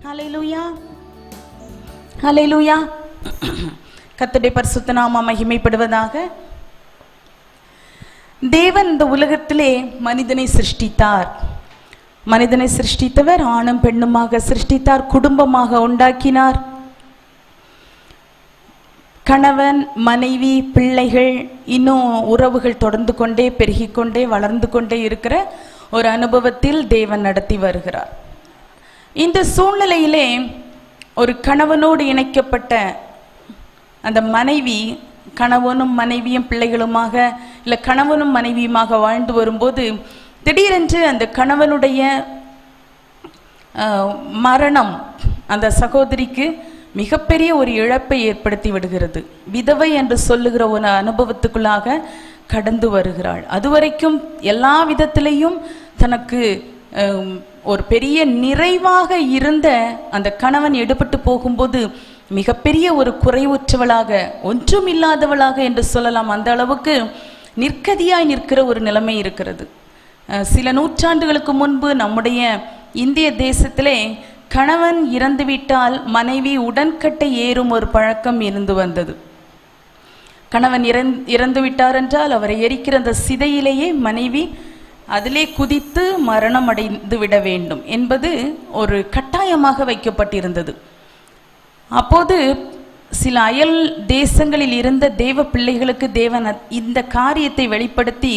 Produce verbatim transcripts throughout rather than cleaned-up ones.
ஹல்லேலூயா, ஹல்லேலூயா. கர்த்தருடைய பரிசுத்த நாமம் மகிமைப்படுவதாக. தேவன் இந்த உலகத்திலே மனிதனை சிருஷ்டித்தார். மனிதனை சிருஷ்டித்தவர் ஆணும் பெண்ணுமாக சிருஷ்டித்தார், குடும்பமாக உண்டாக்கினார். கணவன், மனைவி, பிள்ளைகள், இன்னும் உறவுகள் தொடர்ந்து கொண்டே பெருகிக்கொண்டே வளர்ந்து கொண்டே இருக்கிற ஒரு அனுபவத்தில் தேவன் நடத்தி வருகிறார். இந்த சூழ்நிலையிலே ஒரு கணவனோடு இணைக்கப்பட்ட அந்த மனைவி, கணவனும் மனைவியும் பிள்ளைகளுமாக இல்லை கணவனும் மனைவியுமாக வாழ்ந்து வரும்போது திடீரென்று அந்த கணவனுடைய மரணம் அந்த சகோதரிக்கு மிகப்பெரிய ஒரு இழப்பை ஏற்படுத்தி விடுகிறது. விதவை என்று சொல்லுகிற ஒரு அனுபவத்துக்குள்ளாக கடந்து வருகிறாள். அதுவரைக்கும் எல்லா விதத்திலையும் தனக்கு ஒரு பெரிய நிறைவாக இருந்த அந்த கணவன் எடுபட்டு போகும்போது மிகப்பெரிய ஒரு குறைவுற்றவளாக, ஒன்றும் இல்லாதவளாக என்று சொல்லலாம். அந்த அளவுக்கு நிற்கதியாய் நிற்கிற ஒரு நிலைமை இருக்கிறது. சில நூற்றாண்டுகளுக்கு முன்பு நம்முடைய இந்திய தேசத்திலே கணவன் இறந்துவிட்டால் மனைவி உடன்கட்டை ஏறும் ஒரு பழக்கம் இருந்து வந்தது. கணவன் இறந் இறந்து விட்டார் என்றால் அவரை எரிக்கிற அந்த சிதையிலேயே மனைவி அதிலே குதித்து மரணம் அடைந்து விட வேண்டும் என்பது ஒரு கட்டாயமாக வைக்கப்பட்டிருந்தது. அப்போது சில அயல் தேசங்களில் இருந்த தேவ பிள்ளைகளுக்கு தேவன் இந்த காரியத்தை வெளிப்படுத்தி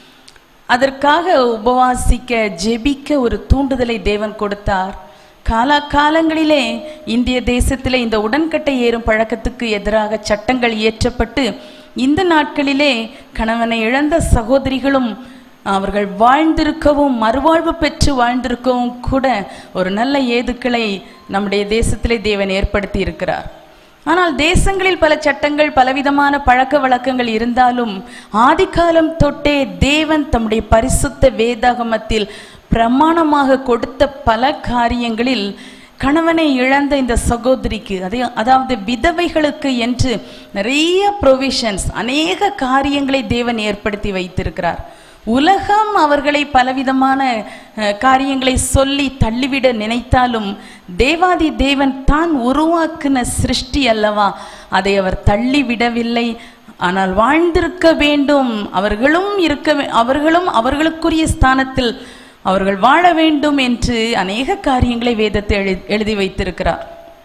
அதற்காக உபவாசிக்க, ஜெபிக்க ஒரு தூண்டுதலை தேவன் கொடுத்தார். காலா காலங்களிலே இந்திய தேசத்திலே இந்த உடன்கட்டை ஏறும் பழக்கத்துக்கு எதிராக சட்டங்கள் இயற்றப்பட்டு இந்த நாட்களிலே கணவனை இழந்த சகோதரிகளும் அவர்கள் வாழ்ந்திருக்கவும் மறுவாழ்வு பெற்று வாழ்ந்திருக்கவும் கூட ஒரு நல்ல ஏதுக்களை நம்முடைய தேசத்திலே தேவன் ஏற்படுத்தி இருக்கிறார். ஆனால் தேசங்களில் பல சட்டங்கள், பலவிதமான பழக்க வழக்கங்கள் இருந்தாலும் ஆதிகாலம் தொட்டே தேவன் தம்முடைய பரிசுத்த வேதாகமத்தில் பிரமாணமாக கொடுத்த பல காரியங்களில் கணவனை இழந்த இந்த சகோதரிக்கு, அதே அதாவது விதவைகளுக்கு என்று நிறைய ப்ரொவிஷன்ஸ், அநேக காரியங்களை தேவன் ஏற்படுத்தி வைத்திருக்கிறார். உலகம் அவர்களை பலவிதமான காரியங்களை சொல்லி தள்ளிவிட நினைத்தாலும் தேவாதி தேவன் தான் உருவாக்கின சிருஷ்டி அல்லவா, அதை அவர் தள்ளிவிடவில்லை. ஆனால் வாழ்ந்திருக்க வேண்டும், அவர்களும் இருக்க அவர்களும் அவர்களுக்குரிய ஸ்தானத்தில் அவர்கள் வாழ வேண்டும் என்று அநேக காரியங்களை வேதத்தை எழு எழுதி வைத்திருக்கிறார்.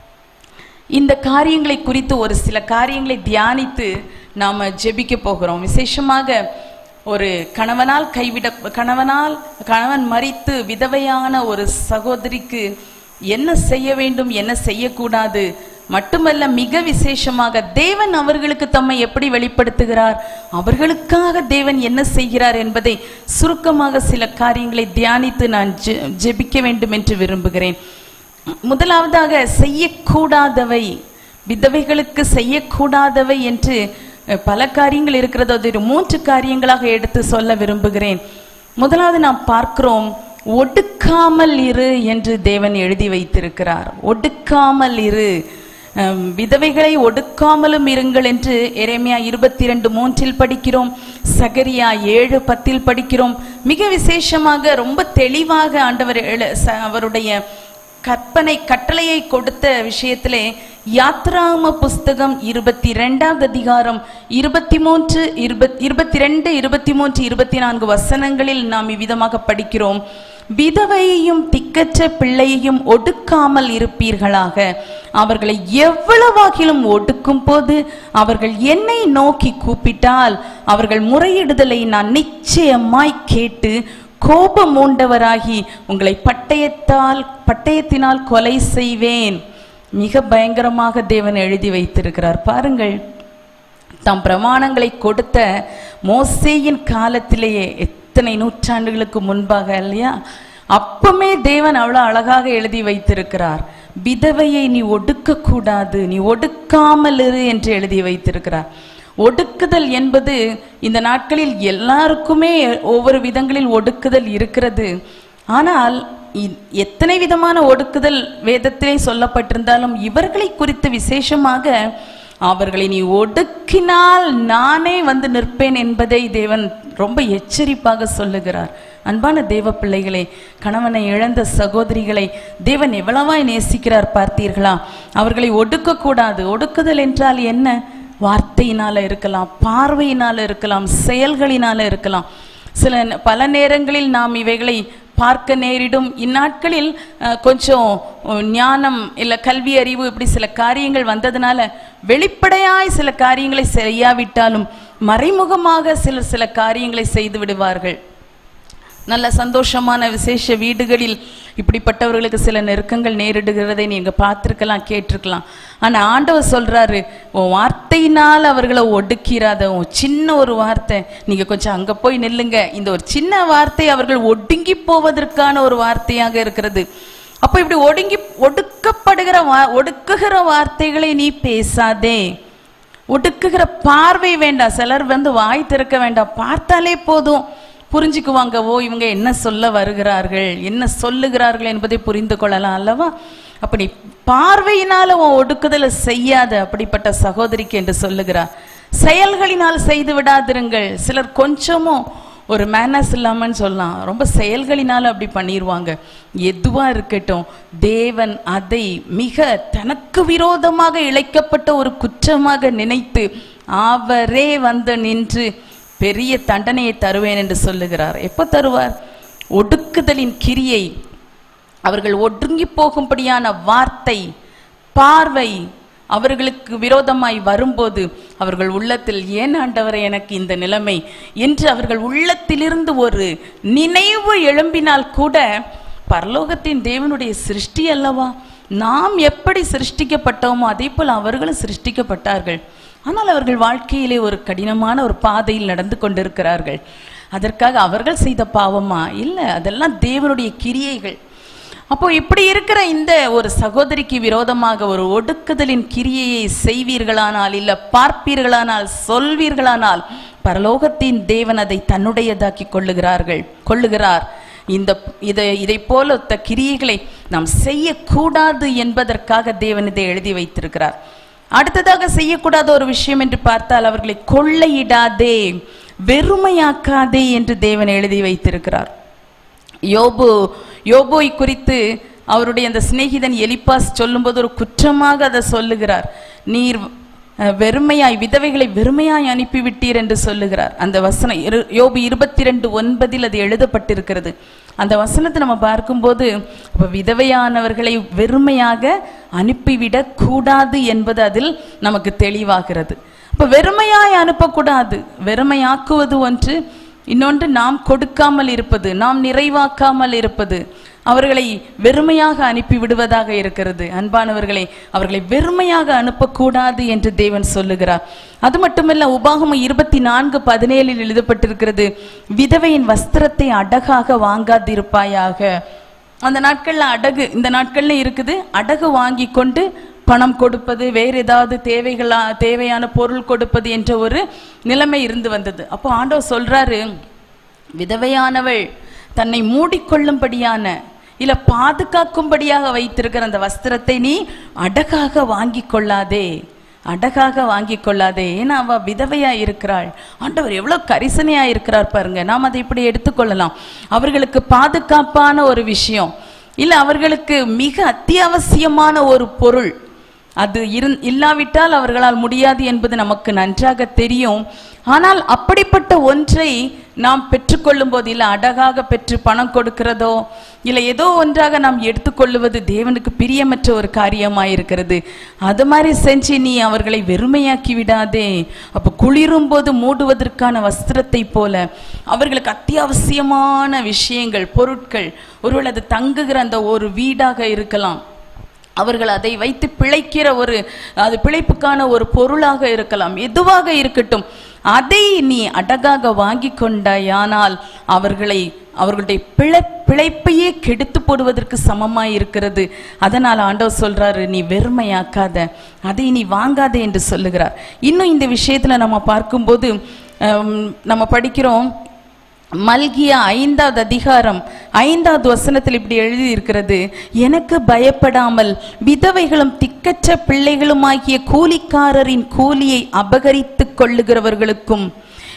இந்த காரியங்களை குறித்து ஒரு சில காரியங்களை தியானித்து நாம் ஜெபிக்க போகிறோம். விசேஷமாக ஒரு கணவனால் கைவிட கணவனால் கணவன் மரித்து விதவையான ஒரு சகோதரிக்கு என்ன செய்ய வேண்டும், என்ன செய்யக்கூடாது, மட்டுமல்ல மிக விசேஷமாக தேவன் அவர்களுக்கு தம்மை எப்படி வெளிப்படுத்துகிறார், அவர்களுக்காக தேவன் என்ன செய்கிறார் என்பதை சுருக்கமாக சில காரியங்களை தியானித்து நான் ஜெபிக்க வேண்டும் என்று விரும்புகிறேன். முதலாவதாக செய்யக்கூடாதவை, விதவைகளுக்கு செய்யக்கூடாதவை என்று பல காரியங்கள் இருக்கிறது. அது ஒரு மூன்று காரியங்களாக எடுத்து சொல்ல விரும்புகிறேன். முதலாவது நாம் பார்க்கிறோம், ஒடுக்காமல் இரு என்று தேவன் எழுதி வைத்திருக்கிறார். ஒடுக்காமல் இரு, விதவைகளை ஒடுக்காமலும் இருங்கள் என்று எரேமியா இருபத்தி இரண்டு மூன்றில் படிக்கிறோம். சகரியா ஏழு பத்தில் படிக்கிறோம். மிக விசேஷமாக ரொம்ப தெளிவாக ஆண்டவர் அவருடைய கற்பனை கட்டளையை கொடுத்த விஷயத்திலே யாத்ராம புஸ்தகம் இருபத்தி இரண்டாவது அதிகாரம் இருபத்தி மூன்று இருபத்தி இருபத்தி ரெண்டு இருபத்தி மூன்று இருபத்தி நான்கு வசனங்களில் நாம் இவ்விதமாக படிக்கிறோம். விதவையையும் திக்கற்ற பிள்ளையையும் ஒடுக்காமல் இருப்பீர்களாக. அவர்களை எவ்வளவாகிலும் ஒடுக்கும் போது அவர்கள் என்னை நோக்கி கூப்பிட்டால் அவர்கள் முறையிடுதலை நான் நிச்சயமாய் கேட்டு கோபம் மூண்டவராகி உங்களை பட்டயத்தால் பட்டயத்தினால் கொலை செய்வேன். மிக பயங்கரமாக தேவன் எழுதி வைத்திருக்கிறார். பாருங்கள், தாம் பிரமாணங்களை கொடுத்த மோசேயின் காலத்திலேயே எத்தனை நூற்றாண்டுகளுக்கு முன்பாக இல்லையா, அப்பமே தேவன் அவ்வளவு அழகாக எழுதி வைத்திருக்கிறார். விதவையை நீ ஒடுக்க கூடாது, நீ ஒடுக்காமல் இரு என்று எழுதி வைத்திருக்கிறார். ஒடுக்குதல் என்பது இந்த நாட்களில் எல்லாருக்குமே ஒவ்வொரு விதங்களில் ஒடுக்குதல் இருக்கிறது. ஆனால் எத்தனை விதமான ஒடுக்குதல் வேதத்திலே சொல்லப்பட்டிருந்தாலும் இவர்களை குறித்து விசேஷமாக அவர்களை நீ ஒடுக்கினால் நானே வந்து நிற்பேன் என்பதை தேவன் ரொம்ப எச்சரிப்பாக சொல்லுகிறார். அன்பான தேவ பிள்ளைகளே, கணவனை இழந்த சகோதரிகளை தேவன் எவ்வளவாய் நேசிக்கிறார் பார்த்தீர்களா? அவர்களை ஒடுக்கக்கூடாது. ஒடுக்குதல் என்றால் என்ன? வார்த்தையினால இருக்கலாம், பார்வையினால இருக்கலாம், செயல்களினால இருக்கலாம். சில பல நேரங்களில் நாம் இவைகளை பார்க்க நேரிடும். இந்நாட்களில் கொஞ்சம் ஞானம் இல்லை கல்வி அறிவு இப்படி சில காரியங்கள் வந்ததுனால வெளிப்படையாய் சில காரியங்களை செய்யாவிட்டாலும் மறைமுகமாக சிலர் சில காரியங்களை செய்து விடுவார்கள். நல்ல சந்தோஷமான விசேஷ வீடுகளில் இப்படிப்பட்டவர்களுக்கு சில நெருக்கங்கள் நேரிடுகிறதை நீங்க பார்த்திருக்கலாம், கேட்டிருக்கலாம். ஆனா ஆண்டவர் சொல்றாரு, உன் வார்த்தையினால் அவர்களை ஒடுக்கிறாத. உன் சின்ன ஒரு வார்த்தை, நீங்க கொஞ்சம் அங்க போய் நில்லுங்க, இந்த ஒரு சின்ன வார்த்தை அவர்கள் ஒடுங்கி போவதற்கான ஒரு வார்த்தையாக இருக்கிறது. அப்ப இப்படி ஒடுங்கி ஒடுக்கப்படுகிற ஒடுக்குகிற வார்த்தைகளை நீ பேசாதே. ஒடுக்குகிற பார்வை வேண்டாம். சிலர் வந்து வாய் திறக்க வேண்டாம், பார்த்தாலே போதும் புரிஞ்சுக்குவாங்க. ஓ, இவங்க என்ன சொல்ல வருகிறார்கள், என்ன சொல்லுகிறார்கள் என்பதை புரிந்து கொள்ளலாம் அல்லவா? அப்படி பார்வையினால உன் ஒடுக்குதலை செய்யாத அப்படிப்பட்ட சகோதரிக்கு என்று சொல்லுகிறார். செயல்களினால் செய்து விடாதிருங்கள். சிலர் கொஞ்சமும் ஒரு மேனஸ் இல்லாமன்னு சொல்லலாம், ரொம்ப செயல்களினால அப்படி பண்ணிடுவாங்க. எதுவா இருக்கட்டும், தேவன் அதை மிக தனக்கு விரோதமாக இழைக்கப்பட்ட ஒரு குற்றமாக நினைத்து அவரே வந்து நின்று பெரிய தண்டனையை தருவேன் என்று சொல்லுகிறார். எப்போ தருவார்? ஒடுக்குதலின் கிரியை, அவர்கள் ஒடுங்கி போகும்படியான வார்த்தை, பார்வை அவர்களுக்கு விரோதமாய் வரும்போது அவர்கள் உள்ளத்தில், ஏன் ஆண்டவரே எனக்கு இந்த நிலைமை என்று அவர்கள் உள்ளத்திலிருந்து ஒரு நினைவு எழும்பினால் கூட, பரலோகத்தின் தேவனுடைய சிருஷ்டி அல்லவா, நாம் எப்படி சிருஷ்டிக்கப்பட்டோமோ அதே போல் அவர்களும் சிருஷ்டிக்கப்பட்டார்கள். ஆனால் அவர்கள் வாழ்க்கையிலே ஒரு கடினமான ஒரு பாதையில் நடந்து கொண்டிருக்கிறார்கள். அதற்காக அவர்கள் செய்த பாவமா? இல்லை, அதெல்லாம் தேவனுடைய கிரியைகள். அப்போ இப்படி இருக்கிற இந்த ஒரு சகோதரிக்கு விரோதமாக ஒரு ஒடுக்குதலின் கிரியையை செய்வீர்களானால், இல்லை பார்ப்பீர்களானால், சொல்வீர்களானால், பரலோகத்தின் தேவன் அதை தன்னுடையதாக்கி கொள்ளுகிறார்கள் கொள்ளுகிறார். இந்த இதை இதை போல கிரியைகளை நாம் செய்யக்கூடாது என்பதற்காக தேவன் இதை எழுதி வைத்திருக்கிறார். அடுத்ததாக செய்யக்கூடாத ஒரு விஷயம் என்று பார்த்தால், அவர்களை கொள்ளையிடாதே, வெறுமையாக்காதே என்று தேவன் எழுதி வைத்திருக்கிறார். யோபு யோபோய் குறித்து அவருடைய அந்த சிநேகிதன் எலிப்பாஸ் சொல்லும்போது ஒரு குற்றமாக அதை சொல்லுகிறார். நீர் வெறுமையாய் விதவைகளை வெறுமையாய் அனுப்பிவிட்டீர் என்று சொல்லுகிறார். அந்த வசனம் யோபு இருபத்தி ரெண்டு ஒன்பதில் அது எழுதப்பட்டிருக்கிறது. அந்த வசனத்தை நம்ம பார்க்கும்போது, அப்போ விதவையானவர்களை வெறுமையாக அனுப்பிவிடக் கூடாது என்பது அதில் நமக்கு தெளிவாகிறது. அப்போ வெறுமையாய் அனுப்பக்கூடாது. வெறுமையாக்குவது ஒன்று, இன்னொன்று நாம் கொடுக்காமல் இருப்பது, நாம் நிறைவாக்காமல் இருப்பது, அவர்களை வெறுமையாக அனுப்பி விடுவதாக இருக்கிறது. அன்பானவர்களை, அவர்களை வெறுமையாக அனுப்பக்கூடாது என்று தேவன் சொல்லுகிறார். அது மட்டுமல்ல, உபாகமம் இருபத்தி நான்கு பதினேழில் எழுதப்பட்டிருக்கிறது, விதவையின் வஸ்திரத்தை அடகாக வாங்காதிருப்பாயாக. அந்த நாட்கள்ல அடகு, இந்த நாட்கள்ல இருக்குது, அடகு வாங்கி கொண்டு பணம் கொடுப்பது, வேறு ஏதாவது தேவைகளா தேவையான பொருள் கொடுப்பது என்ற ஒரு நிலைமை இருந்து வந்தது. அப்போ ஆண்டவர் சொல்றாரு, விதவையானவள் தன்னை மூடிக்கொள்ளும்படியான இல்ல பாதுகாக்கும்படியாக வைத்திருக்கிற அந்த வஸ்திரத்தை நீ அடகாக வாங்கி கொள்ளாதே, அடகாக வாங்கி கொள்ளாதே. ஏன்னா அவ விதவையா இருக்கிறாள். ஆண்டவர் எவ்வளவு கரிசனையா இருக்கிறார் பாருங்க. நாம் அதை இப்படி எடுத்துக்கொள்ளலாம். அவர்களுக்கு பாதுகாப்பான ஒரு விஷயம் இல்ல, அவர்களுக்கு மிக அத்தியாவசியமான ஒரு பொருள் அது இரு இல்லாவிட்டால் அவர்களால் முடியாது என்பது நமக்கு நன்றாக தெரியும். ஆனால் அப்படிப்பட்ட ஒன்றை நாம் பெற்றுக்கொள்ளும் போது, இல்லை அடகாக பெற்று பணம் கொடுக்கிறதோ இல்லை ஏதோ ஒன்றாக நாம் எடுத்துக்கொள்ளுவது தேவனுக்கு பிரியமற்ற ஒரு காரியமாயிருக்கிறது. அது மாதிரி செஞ்சு நீ அவர்களை வெறுமையாக்கி விடாதே. அப்போ குளிரும் போது மூடுவதற்கான வஸ்திரத்தை போல அவர்களுக்கு அத்தியாவசியமான விஷயங்கள், பொருட்கள், ஒருவேளை அது தங்குகிற அந்த ஒரு வீடாக இருக்கலாம், அவர்கள் அதை வைத்து பிழைக்கிற ஒரு அது பிழைப்புக்கான ஒரு பொருளாக இருக்கலாம், எதுவாக இருக்கட்டும், அதை நீ அடகாக வாங்கி கொண்டாயானால் அவர்களை அவர்களுடைய பிழை பிழைப்பையே கெடுத்து போடுவதற்கு சமமாய் இருக்கிறது. அதனால் ஆண்டவர் சொல்றாரு, நீ வெறுமையாக்காத, அதை நீ வாங்காதே என்று சொல்லுகிறார். இன்னும் இந்த விஷயத்துல நம்ம பார்க்கும்போது நம்ம படிக்கிறோம், மல்கியா ஐந்தாவது அதிகாரம் ஐந்தாவது வசனத்தில் இப்படி எழுதி இருக்கிறது, எனக்கு பயப்படாமல் விதவைகளும் திக்கற்ற பிள்ளைகளுமாகிய கூலிக்காரரின் கூலியை அபகரித்து கொள்ளுகிறவர்களுக்கும்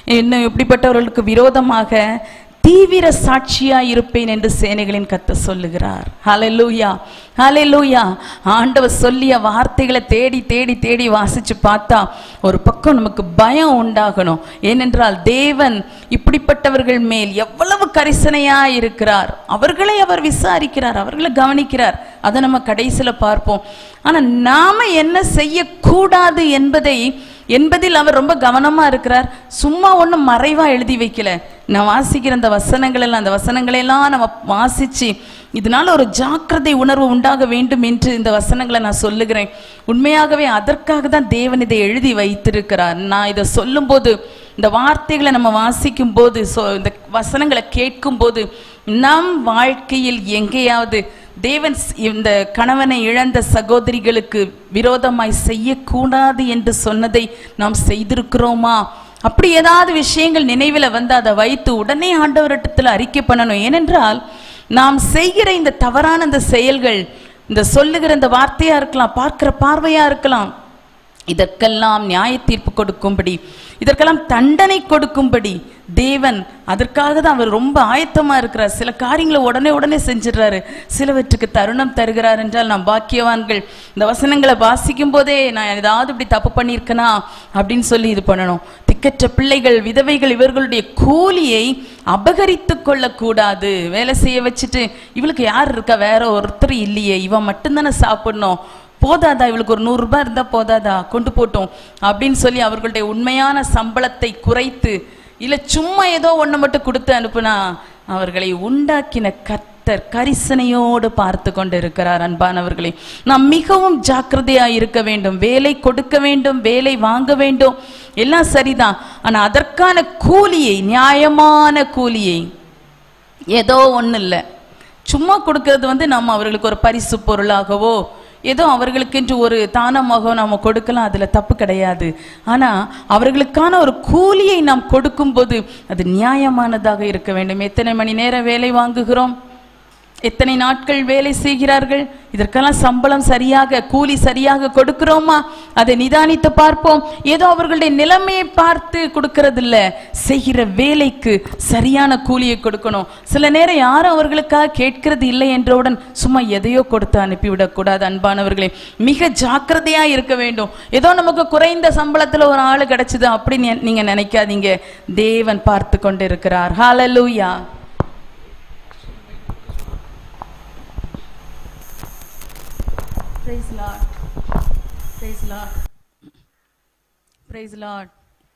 இன்னும் இப்படிப்பட்டவர்களுக்கு விரோதமாக தீவிர சாட்சியாய் இருப்பேன் என்று சேனைகளின் கர்த்தர் சொல்லுகிறார். ஹல்லேலூயா, ஹல்லேலூயா. ஆண்டவர் சொல்லிய வார்த்தைகளை தேடி தேடி தேடி வாசிச்சு பார்த்தா ஒரு பக்கம் நமக்கு பயம் உண்டாகணும். ஏனென்றால் தேவன் இப்படிப்பட்டவர்கள் மேல் எவ்வளவு கரிசனையா இருக்கிறார். அவர்களை அவர் விசாரிக்கிறார், அவர்களை கவனிக்கிறார். அதை நம்ம கடைசியில பார்ப்போம். ஆனா நாம என்ன செய்யக்கூடாது என்பதை என்பதில் அவர் ரொம்ப கவனமா இருக்கிறார். சும்மா ஒன்றும் மறைவா எழுதி வைக்கல. நான் வாசிக்கிற அந்த வசனங்கள் எல்லாம் அந்த வசனங்களை எல்லாம் நம்ம வாசிச்சு இதனால ஒரு ஜாக்கிரதை உணர்வு உண்டாக வேண்டும் என்று இந்த வசனங்களை நான் சொல்லுகிறேன். உண்மையாகவே அதற்காக தான் தேவன் இதை எழுதி வைத்திருக்கிறார். நான் இதை சொல்லும் போது, இந்த வார்த்தைகளை நம்ம வாசிக்கும் போது, இந்த வசனங்களை கேட்கும் போது நம் வாழ்க்கையில் எங்கேயாவது தேவன் இந்த கணவனை இழந்த சகோதரிகளுக்கு விரோதமாய் செய்யக்கூடாது என்று சொன்னதை நாம் செய்திருக்கிறோமா? அப்படி ஏதாவது விஷயங்கள் நினைவில் வந்து அதை வைத்து உடனே ஆண்டவரிடத்தில் அறிக்கை பண்ணணும். ஏனென்றால் நாம் செய்கிற இந்த தவறான இந்த செயல்கள், இந்த சொல்லுகிற இந்த வார்த்தையா இருக்கலாம், பார்க்கிற பார்வையா இருக்கலாம், இதற்கெல்லாம் நியாய தீர்ப்பு கொடுக்கும்படி, இதற்கெல்லாம் தண்டனை கொடுக்கும்படி தேவன் அதற்காக தான் அவர் ரொம்ப ஆயத்தமா இருக்கிறார். சில காரியங்களை உடனே உடனே செஞ்சிடறாரு, சிலவற்றுக்கு தருணம் தருகிறார் என்றால் நாம் பாக்கியவான்கள். இந்த வசனங்களை வாசிக்கும் போதே நான் ஏதாவது இப்படி தப்பு பண்ணியிருக்கனா அப்படின்னு சொல்லி இது பண்ணணும். திக்கற்ற பிள்ளைகள், விதவைகள், இவர்களுடைய கூலியை அபகரித்து கொள்ளக்கூடாது. வேலை செய்ய வச்சுட்டு இவளுக்கு யார் இருக்கா, வேற ஒருத்தர் இல்லையே, இவன் மட்டும்தானே சாப்பிடணும், போதாதா, இவளுக்கு ஒரு நூறு ரூபாய் இருந்தா போதாதா, கொண்டு போட்டோம் அப்படின்னு சொல்லி அவர்களுடைய உண்மையான சம்பளத்தை குறைத்து, இல்ல சும்மா ஏதோ ஒண்ணு மட்டும் கொடுத்து அனுப்புனா அவர்களை உண்டாக்கின கர்த்தர் கரிசனையோடு பார்த்து கொண்டு இருக்கிறார். அன்பானவர்களே, நாம் மிகவும் ஜாக்கிரதையா இருக்க வேண்டும். வேலை கொடுக்க வேண்டும், வேலை வாங்க வேண்டும், எல்லாம் சரிதான். ஆனா அதற்கான கூலியை, நியாயமான கூலியை, ஏதோ ஒண்ணு இல்லை சும்மா கொடுக்கறது வந்து நம்ம அவர்களுக்கு ஒரு பரிசு பொருளாகவோ ஏதோ அவர்களுக்கென்று ஒரு தானமாக நம்ம கொடுக்கலாம், அதுல தப்பு கிடையாது. ஆனா அவர்களுக்கான ஒரு கூலியை நாம் கொடுக்கும் போது அது நியாயமானதாக இருக்க வேண்டும். எத்தனை மணி நேரம் வேலை வாங்குகிறோம், எத்தனை நாட்கள் வேலை செய்கிறார்கள், இதற்கெல்லாம் சம்பளம் சரியாக, கூலி சரியாக கொடுக்கிறோமா? அதை நிதானித்து பார்ப்போம். ஏதோ அவர்களுடைய நிலைமையை பார்த்து கொடுக்கறது இல்ல, செய்கிற வேலைக்கு சரியான கூலியை கொடுக்கணும். சில நேரம் யாரும் அவர்களுக்காக கேட்கிறது இல்லை என்றவுடன் சும்மா எதையோ கொடுத்து அனுப்பிவிடக் கூடாது. அன்பானவர்களே, மிக ஜாக்கிரதையா இருக்க வேண்டும். ஏதோ நமக்கு குறைந்த சம்பளத்துல ஒரு ஆளு கிடைச்சது அப்படி நீங்க நினைக்காதீங்க. தேவன் பார்த்து கொண்டு இருக்கிறார். ஹல்லேலூயா. Praise Lord. Praise Lord. Praise Lord.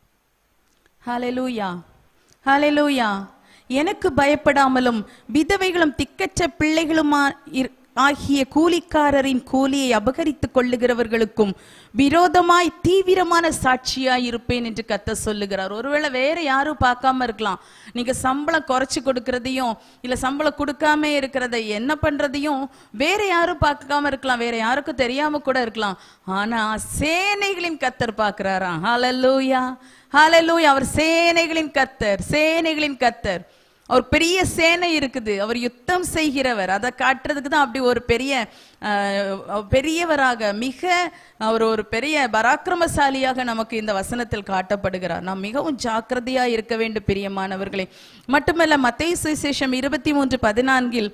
Hallelujah. Hallelujah. எனக்கு பயப்படாமலும் விதவைகளும் திக்கற்ற பிள்ளைகளுமா ஆகிய கூலிக்காரரின் கூலியை அபகரித்துக் கொள்ளுகிறவர்களுக்கும் விரோதமாய் தீவிரமான சாட்சியாய் இருப்பேன் என்று கர்த்தர் சொல்லுகிறார். ஒருவேளை வேற யாரும் பார்க்காம இருக்கலாம், நீங்க சம்பளம் குறைச்சு கொடுக்கறதையும் இல்ல சம்பளம் கொடுக்காம இருக்கிறத என்ன பண்றதையும் வேற யாரும் பார்க்காம இருக்கலாம், வேற யாருக்கும் தெரியாம கூட இருக்கலாம். ஆனா சேனைகளின் கர்த்தர் பார்க்கிறாராம். ஹல்லேலூயா, ஹல்லேலூயா. அவர் சேனைகளின் கர்த்தர், சேனைகளின் கர்த்தர். அவர் பெரிய சேனை இருக்குது, அவர் யுத்தம் செய்கிறவர். அதை காட்டுறதுக்கு தான் அப்படி ஒரு பெரிய பெரியவராக, மிக அவர் ஒரு பெரிய பராக்கிரமசாலியாக நமக்கு இந்த வசனத்தில் காட்டப்படுகிறார். நாம் மிகவும் ஜாக்கிரதையா இருக்க வேண்டும் பிரியமானவர்களே. மட்டுமல்ல, மத்தேயு சுவிசேஷம் இருபத்தி மூன்று பதினான்கில்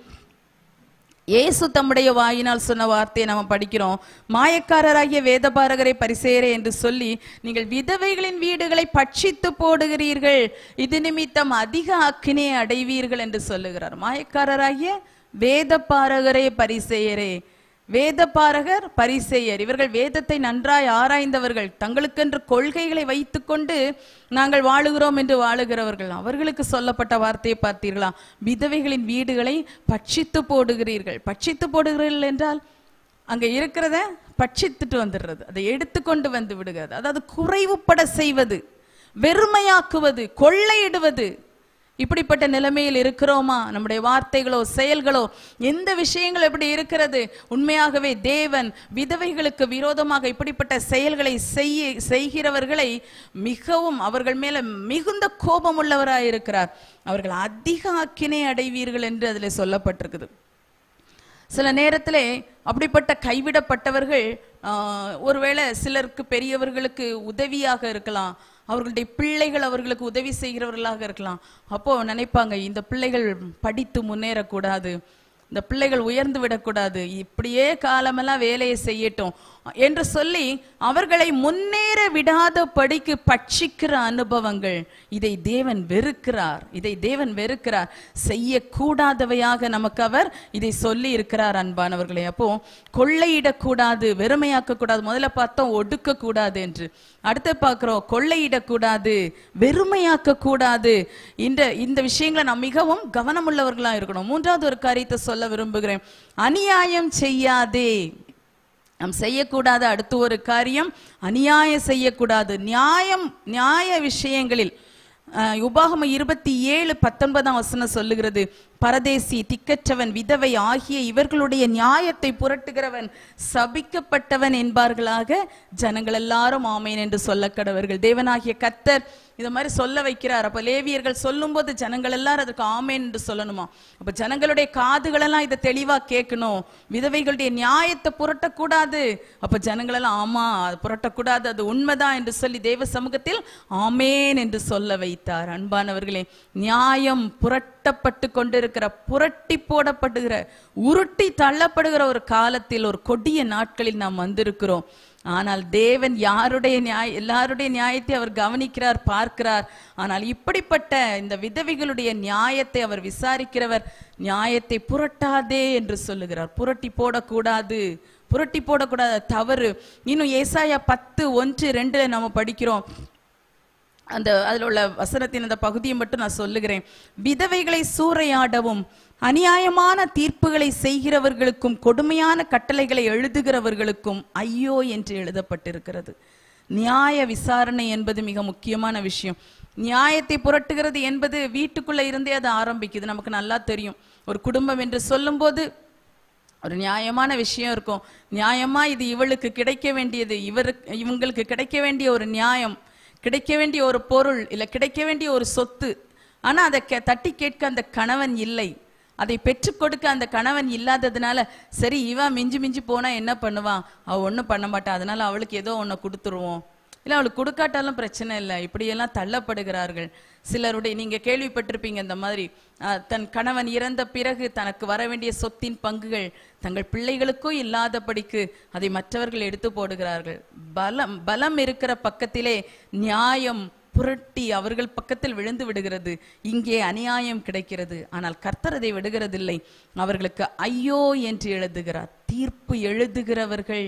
இயேசு தம்முடைய வாயினால் சொன்ன வார்த்தையை நம்ம படிக்கிறோம். மாயக்காரராகிய வேதபாரகரை பரிசேயரே என்று சொல்லி நீங்கள் விதவைகளின் வீடுகளை பட்சித்து போடுகிறீர்கள், இது நிமித்தம் அதிக அக்கினியை அடைவீர்கள் என்று சொல்லுகிறார். மாயக்காரராகிய வேதபாரகரே பரிசேயரே. வேதபாரகர், பரிசேயர், இவர்கள் வேதத்தை நன்றாய் ஆராய்ந்தவர்கள், தங்களுக்கென்று கொள்கைகளை வைத்துக்கொண்டு நாங்கள் வாழுகிறோம் என்று வாழுகிறவர்கள். அவர்களுக்கு சொல்லப்பட்ட வார்த்தையை பார்த்தீர்களா? விதவைகளின் வீடுகளை பட்சித்து போடுகிறீர்கள். பட்சித்து போடுகிறீர்கள் என்றால் அங்க இருக்கிறத பட்சித்துட்டு வந்துடுறது, அதை எடுத்துக்கொண்டு வந்து விடுகிறது. அதாவது குறைவுபட செய்வது, வெறுமையாக்குவது, கொள்ளையிடுவது. இப்படிப்பட்ட நிலைமையில் இருக்கிறோமா? நம்முடைய வார்த்தைகளோ செயல்களோ எந்த விஷயங்கள் எப்படி இருக்கிறது? உண்மையாகவே தேவன் விதவைகளுக்கு விரோதமாக இப்படிப்பட்ட செயல்களை செய்ய செய்கிறவர்களை மிகவும் அவர்கள் மேல மிகுந்த கோபம் உள்ளவராய் இருக்கிறார். அவர்கள் அதிக அக்கினை அடைவீர்கள் என்று அதில் சொல்லப்பட்டிருக்குது. சில நேரத்திலே அப்படிப்பட்ட கைவிடப்பட்டவர்கள் ஒருவேளை சிலருக்கு பெரியவர்களுக்கு உதவியாக இருக்கலாம், அவர்களுடைய பிள்ளைகள் அவர்களுக்கு உதவி செய்கிறவர்களாக இருக்கலாம். அப்போ நினைப்பாங்க, இந்த பிள்ளைகள் படித்து முன்னேறக்கூடாது, இந்த பிள்ளைகள் உயர்ந்து விடக்கூடாது, இப்படியே காலமெல்லாம் வேலையை செய்யட்டும் என்று சொல்லி அவர்களை முன்னேற விடாத படிக்கு பட்சிக்கிற அனுபவங்கள். இதை தேவன் வெறுக்கிறார், இதை தேவன் வெறுக்கிறார். செய்யக்கூடாதவையாக நமக்கு அவர் இதை சொல்லி இருக்கிறார் அன்பானவர்களே. அப்போ கொள்ளையிடக்கூடாது, வெறுமையாக்க கூடாது. முதல்ல பார்த்தோம் ஒடுக்க கூடாது என்று, அடுத்து பார்க்கிறோம் கொள்ளையிடக்கூடாது, வெறுமையாக்க கூடாது. இந்த இந்த விஷயங்களை நாம் மிகவும் கவனமுள்ளவர்களா இருக்கணும். மூன்றாவது ஒரு காரியத்தை சொல்ல விரும்புகிறேன், அநியாயம் செய்யாதே. நாம் செய்யக்கூடாத அடுத்த ஒரு காரியம் அநியாயம் செய்யக்கூடாது. நியாயம் நியாய விஷயங்களில் உபாகமம் இருபத்தி ஏழு பத்தொன்பதாம் வசனம் சொல்லுகிறது, பரதேசி, திக்கற்றவன், விதவை ஆகிய இவர்களுடைய நியாயத்தை புரட்டுகிறவன் சபிக்கப்பட்டவன் என்பார்களாக ஜனங்கள் எல்லாரும் ஆமேன் என்று சொல்ல கடவர்கள். தேவனாகிய கர்த்தர் இத மாதிரி சொல்ல வைக்கிறார். அப்ப லேவியர்கள் சொல்லும் போது ஜனங்கள் எல்லாரும் அதுக்கு ஆமேன் என்று சொல்லணுமா? அப்ப ஜனங்களுடைய காதுகள் எல்லாம் இதை தெளிவா கேட்கணும். விதவைகளுடைய நியாயத்தை புரட்டக்கூடாது. அப்ப ஜனங்கள் எல்லாம் ஆமா, அது புரட்டக்கூடாது, அது உண்மைதான் என்று சொல்லி தேவ சமூகத்தில் ஆமேன் என்று சொல்ல வைத்தார். அன்பானவர்களே, நியாயம் புரட்டப்பட்டு கொண்டிருக்கிற, புரட்டி போடப்படுகிற, உருட்டி தள்ளப்படுகிற ஒரு காலத்தில், ஒரு கொடிய நாட்களில் நாம் வந்திருக்கிறோம். ஆனால் தேவன் யாருடைய நியாய எல்லாருடைய நியாயத்தை அவர் கவனிக்கிறார், பார்க்கிறார். ஆனால் இப்படிப்பட்ட இந்த விதவைகளுடைய நியாயத்தை அவர் விசாரிக்கிறவர். நியாயத்தை புரட்டாதே என்று சொல்லுகிறார். புரட்டி போடக்கூடாது, புரட்டி போடக்கூடாது, தவறு. இன்னும் ஏசாயா பத்து ஒன்று ரெண்டுல நம்ம படிக்கிறோம். அந்த அதில் உள்ள வசனத்தின் அந்த பகுதியை மட்டும் நான் சொல்லுகிறேன். விதவைகளை சூறையாடவும் அநியாயமான தீர்ப்புகளை செய்கிறவர்களுக்கும் கொடுமையான கட்டளைகளை எழுதுகிறவர்களுக்கும் ஐயோ என்று எழுதப்பட்டிருக்கிறது. நியாய விசாரணை என்பது மிக முக்கியமான விஷயம். நியாயத்தை புரட்டுகிறது என்பது வீட்டுக்குள்ள இருந்தே அது ஆரம்பிக்குது. நமக்கு நல்லா தெரியும். ஒரு குடும்பம் என்று சொல்லும் போது ஒரு நியாயமான விஷயம் இருக்கும். நியாயமா இது இவளுக்கு கிடைக்க வேண்டியது, இவருக்கு இவங்களுக்கு கிடைக்க வேண்டிய ஒரு நியாயம், கிடைக்க வேண்டிய ஒரு பொருள், இல்லை கிடைக்க வேண்டிய ஒரு சொத்து. ஆனா அதை தட்டி கேட்க அந்த கணவன் இல்லை, அதை பெற்றுக் கொடுக்க அந்த கணவன் இல்லாததுனால, சரி இவன் மிஞ்சி மிஞ்சி போனா என்ன பண்ணுவான், அவ ஒன்றும் பண்ண மாட்டான், அதனால அவளுக்கு ஏதோ ஒன்று கொடுத்துருவோம், இல்லை அவளுக்கு கொடுக்காட்டாலும் பிரச்சனை இல்லை, இப்படியெல்லாம் தள்ளப்படுகிறார்கள். சிலருடைய நீங்க கேள்விப்பட்டிருப்பீங்க இந்த மாதிரி, தன் கணவன் இறந்த பிறகு தனக்கு வர வேண்டிய சொத்தின் பங்குகள் தங்கள் பிள்ளைகளுக்கும் இல்லாதபடிக்கு அதை மற்றவர்கள் எடுத்து போடுகிறார்கள். பலம் பலம் இருக்கிற பக்கத்திலே நியாயம் புரட்டி அவர்கள் பக்கத்தில் விழுந்து விடுகிறது. இங்கே அநியாயம் கிடைக்கிறது. ஆனால் கர்த்தர் அதை விடுகிறதில்லை. அவர்களுக்கு ஐயோ என்று எழுதுகிறார். தீர்ப்பு எழுதுகிறவர்கள்,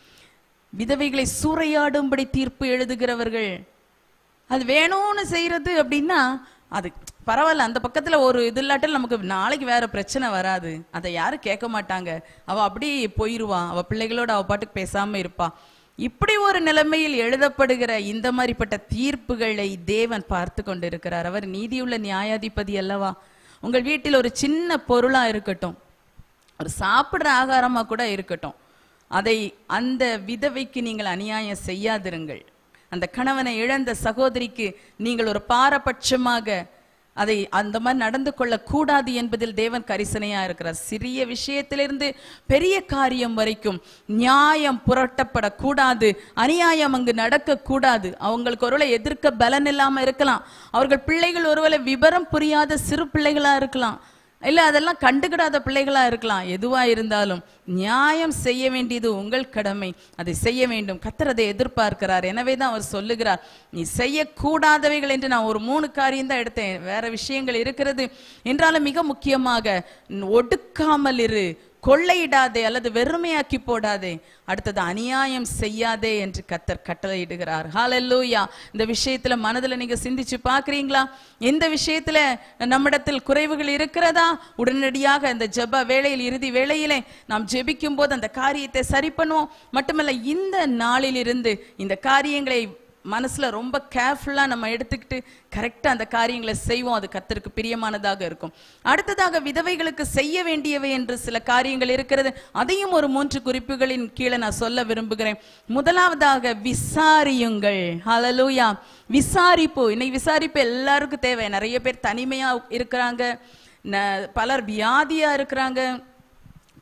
விதவைகளை சூறையாடும்படி தீர்ப்பு எழுதுகிறவர்கள், அது வேணும்னு செய்யறது அப்படின்னா அது பரவாயில்ல, அந்த பக்கத்துல ஒரு இது இல்லாட்டில் நமக்கு நாளைக்கு வேற பிரச்சனை வராது, அதை யாரும் கேட்க மாட்டாங்க, அவ அப்படி போயிருவான், அவ பிள்ளைகளோட அவ பாட்டுக்கு பேசாம இருப்பா. இப்படி ஒரு நிலைமையில் எழுதப்படுகிற இந்த மாதிரிப்பட்ட தீர்ப்புகளை தேவன் பார்த்து கொண்டிருக்கிறார். அவர் நீதியுள்ள நியாயாதிபதி அல்லவா? உங்கள் வீட்டில் ஒரு சின்ன பொருளா இருக்கட்டும், ஒரு சாப்பிடுற ஆகாரமா கூட இருக்கட்டும், அதை அந்த விதவைக்கு நீங்கள் அநியாயம் செய்யாதிருங்கள். அந்த கணவனை இழந்த சகோதரிக்கு நீங்கள் ஒரு பாரபட்சமாக அதை அந்த மாதிரி நடந்து கொள்ள கூடாது என்பதில் தேவன் கரிசனையா இருக்கிறார். சிறிய விஷயத்திலிருந்து பெரிய காரியம் வரைக்கும் நியாயம் புரட்டப்படக்கூடாது, அநியாயம் அங்கு நடக்க கூடாது. அவங்களுக்கு ஒருவேளை எதிர்க்க பலன் இல்லாம இருக்கலாம், அவர்கள் பிள்ளைகள் ஒருவேளை விபரம் புரியாத சிறு பிள்ளைகளா இருக்கலாம், இல்ல அதெல்லாம் கண்டுக்கிடாத பிள்ளைகளா இருக்கலாம். எதுவா இருந்தாலும் நியாயம் செய்ய வேண்டியது உங்கள் கடமை, அதை செய்ய வேண்டும். கர்த்தர் அதை எதிர்பார்க்கிறார். எனவேதான் அவர் சொல்லுகிறார், நீ செய்யக்கூடாதவைகள் என்று. நான் ஒரு மூணு காரியம் தான் எடுத்தேன், வேற விஷயங்கள் இருக்கிறது என்றாலும் மிக முக்கியமாக ஒடுக்காமல் இரு, கொள்ளையிடாதே அல்லது வெறுமையாக்கி போடாதே, அடுத்தது அநியாயம் செய்யாதே என்று கர்த்தர் கட்டளையிடுகிறார். ஹல்லேலூயா. இந்த விஷயத்துல மனதுல நீங்க சிந்திச்சு பாக்குறீங்களா? இந்த விஷயத்துல நம்மிடத்தில் குறைவுகள் இருக்கிறதா? உடனடியாக இந்த ஜெப வேளையில், இறுதி வேளையிலே நாம் ஜெபிக்கும் போது அந்த காரியத்தை சரி பண்ணுவோம். மட்டுமல்ல, இந்த நாளில் இருந்து இந்த காரியங்களை மனசுல ரொம்ப கேர்ஃபுல்லா நம்ம எடுத்துக்கிட்டு கரெக்டா அந்த காரியங்களை செய்வோம். அது கர்த்தருக்கு பிரியமானதாக இருக்கும். அடுத்ததாக விதவைகளுக்கு செய்ய வேண்டியவை என்று சில காரியங்கள் இருக்கிறது. அதையும் ஒரு மூன்று குறிப்புகளின் கீழே நான் சொல்ல விரும்புகிறேன். முதலாவதாக விசாரியுங்கள். ஹல்லேலூயா. விசாரிப்பு. இன்னைக்கு விசாரிப்பு எல்லாருக்கும் தேவை. நிறைய பேர் தனிமையா இருக்கிறாங்க, பலர் வியாதியா இருக்கிறாங்க,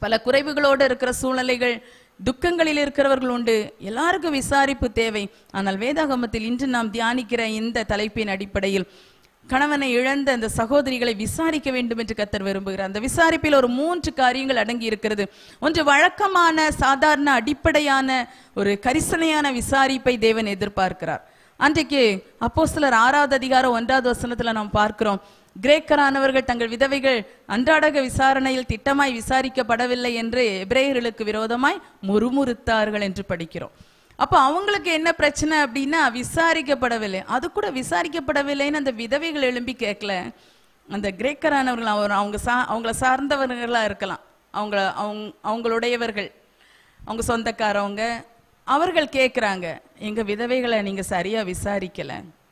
பல குறைவுகளோடு இருக்கிற சூழ்நிலைகள், துக்கங்களில் இருக்கிறவர்கள் உண்டு. எல்லாருக்கும் விசாரிப்பு தேவை. ஆனால் வேதாகமத்தில் இன்று நாம் தியானிக்கிற இந்த தலைப்பின் அடிப்படையில் கணவனை இழந்த அந்த சகோதரிகளை விசாரிக்க வேண்டும் என்று கர்த்தர் விரும்புகிறார். அந்த விசாரிப்பில் ஒரு மூன்று காரியங்கள் அடங்கி இருக்கிறது. ஒன்று, வழக்கமான சாதாரண அடிப்படையான ஒரு கரிசனையான விசாரிப்பை தேவன் எதிர்பார்க்கிறார். அன்றைக்கு அப்போஸ்தலர் ஆறாவது அதிகாரம் ஒன்றாவது வசனத்துல நாம் பார்க்கிறோம், கிரேக்கரானவர்கள் தங்கள் விதவைகள் அன்றாடக விசாரணையில் திட்டமாய் விசாரிக்கப்படவில்லை என்று எபிரேயர்களுக்கு விரோதமாய் முறுமுறுத்தார்கள் என்று படிக்கிறோம். அப்போ அவங்களுக்கு என்ன பிரச்சனை அப்படின்னா, விசாரிக்கப்படவில்லை. அது கூட விசாரிக்கப்படவில்லைன்னு அந்த விதவைகள் எழும்பி கேட்கல. அந்த கிரேக்கரானவர்கள் அவர் அவங்க சா அவங்கள சார்ந்தவர்களா இருக்கலாம், அவங்கள அவங்க அவங்களுடையவர்கள், அவங்க சொந்தக்காரவங்க, அவர்கள் கேட்குறாங்க, எங்க விதவைகளை நீங்க சரியா விசாரிக்கல,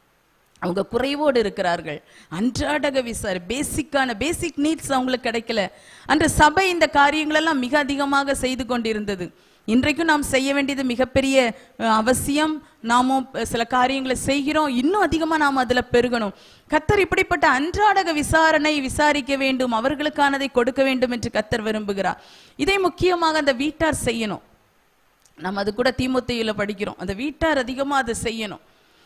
அவங்க குறைவோடு இருக்கிறார்கள், அன்றாடக விசாரி பேசிக்கான பேசிக் நீட்ஸ் அவங்களுக்கு கிடைக்கல. அன்று சபை இந்த காரியங்களெல்லாம் மிக அதிகமாக செய்து கொண்டிருந்தது. இன்றைக்கும் நாம் செய்ய வேண்டியது மிகப்பெரிய அவசியம். நாமும் சில காரியங்களை செய்கிறோம், இன்னும் அதிகமா நாம் அதுல பெருகணும். கர்த்தர் இப்படிப்பட்ட அன்றாடக விசாரணை விசாரிக்க வேண்டும், அவர்களுக்கானதை கொடுக்க வேண்டும் என்று கர்த்தர் விரும்புகிறார். இதை முக்கியமாக அந்த வீட்டார் செய்யணும். நம்ம அது கூட தீமோத்தேயுல படிக்கிறோம், அந்த வீட்டார் அதிகமா அதை செய்யணும்.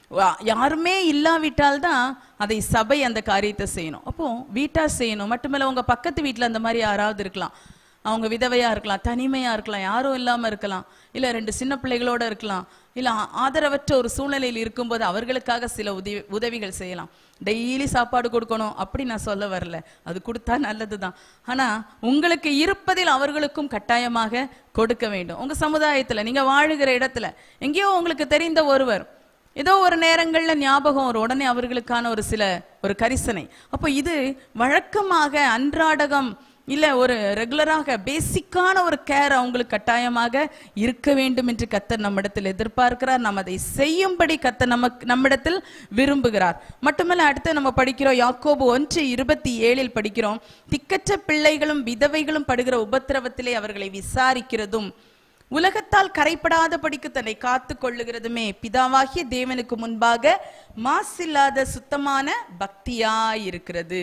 யாருமே இல்லாவிட்டால்தான் அதை சபை அந்த காரியத்தை செய்யணும். அப்போ வீட்டார் செய்யணும். மட்டுமல்ல, உங்க பக்கத்து வீட்டுல அந்த மாதிரி யாராவது இருக்கலாம், அவங்க விதவையா இருக்கலாம், தனிமையா இருக்கலாம், யாரும் இல்லாம இருக்கலாம், இல்ல ரெண்டு சின்ன பிள்ளைகளோட இருக்கலாம், இல்ல ஆதரவற்ற ஒரு சூழ்நிலையில் இருக்கும்போது அவர்களுக்காக சில உதவி உதவிகள் செய்யலாம். டெய்லி சாப்பாடு கொடுக்கணும் அப்படி நான் சொல்ல வரல, அது கொடுத்தா நல்லதுதான். ஆனா உங்களுக்கு இருப்பதில் அவர்களுக்கும் கட்டாயமாக கொடுக்க வேண்டும். உங்க சமுதாயத்துல, நீங்க வாழுகிற இடத்துல எங்கேயோ உங்களுக்கு தெரிந்த ஒருவர், ஏதோ ஒரு நேரங்கள்ல ஞாபகம் ஒரு உடனே அவர்களுக்கான ஒரு சில ஒரு கரிசனை. அப்போ இது வழக்கமாக அன்றாடகம் இல்ல ஒரு ரெகுலராக பேசிக்கான ஒரு கேர் அவங்களுக்கு கட்டாயமாக இருக்க வேண்டும் என்று கர்த்தர் நம்மிடத்தில் எதிர்பார்க்கிறார். நாம் அதை செய்யும்படி கர்த்தர் நமக்கு நம்மிடத்தில் விரும்புகிறார். மட்டுமல்ல, அடுத்து நம்ம படிக்கிறோம், யாக்கோபு ஒன்று இருபத்தி ஏழில் படிக்கிறோம், திக்கற்ற பிள்ளைகளும் விதவைகளும் படுகிற உபத்திரவத்திலே அவர்களை விசாரிக்கிறதும் உலகத்தால் கரைப்படாதபடிக்கு தன்னை காத்து கொள்ளுகிறதுமே பிதாவாகிய தேவனுக்கு முன்பாக மாசில்லாத சுத்தமான பக்தியாயிருக்கிறது.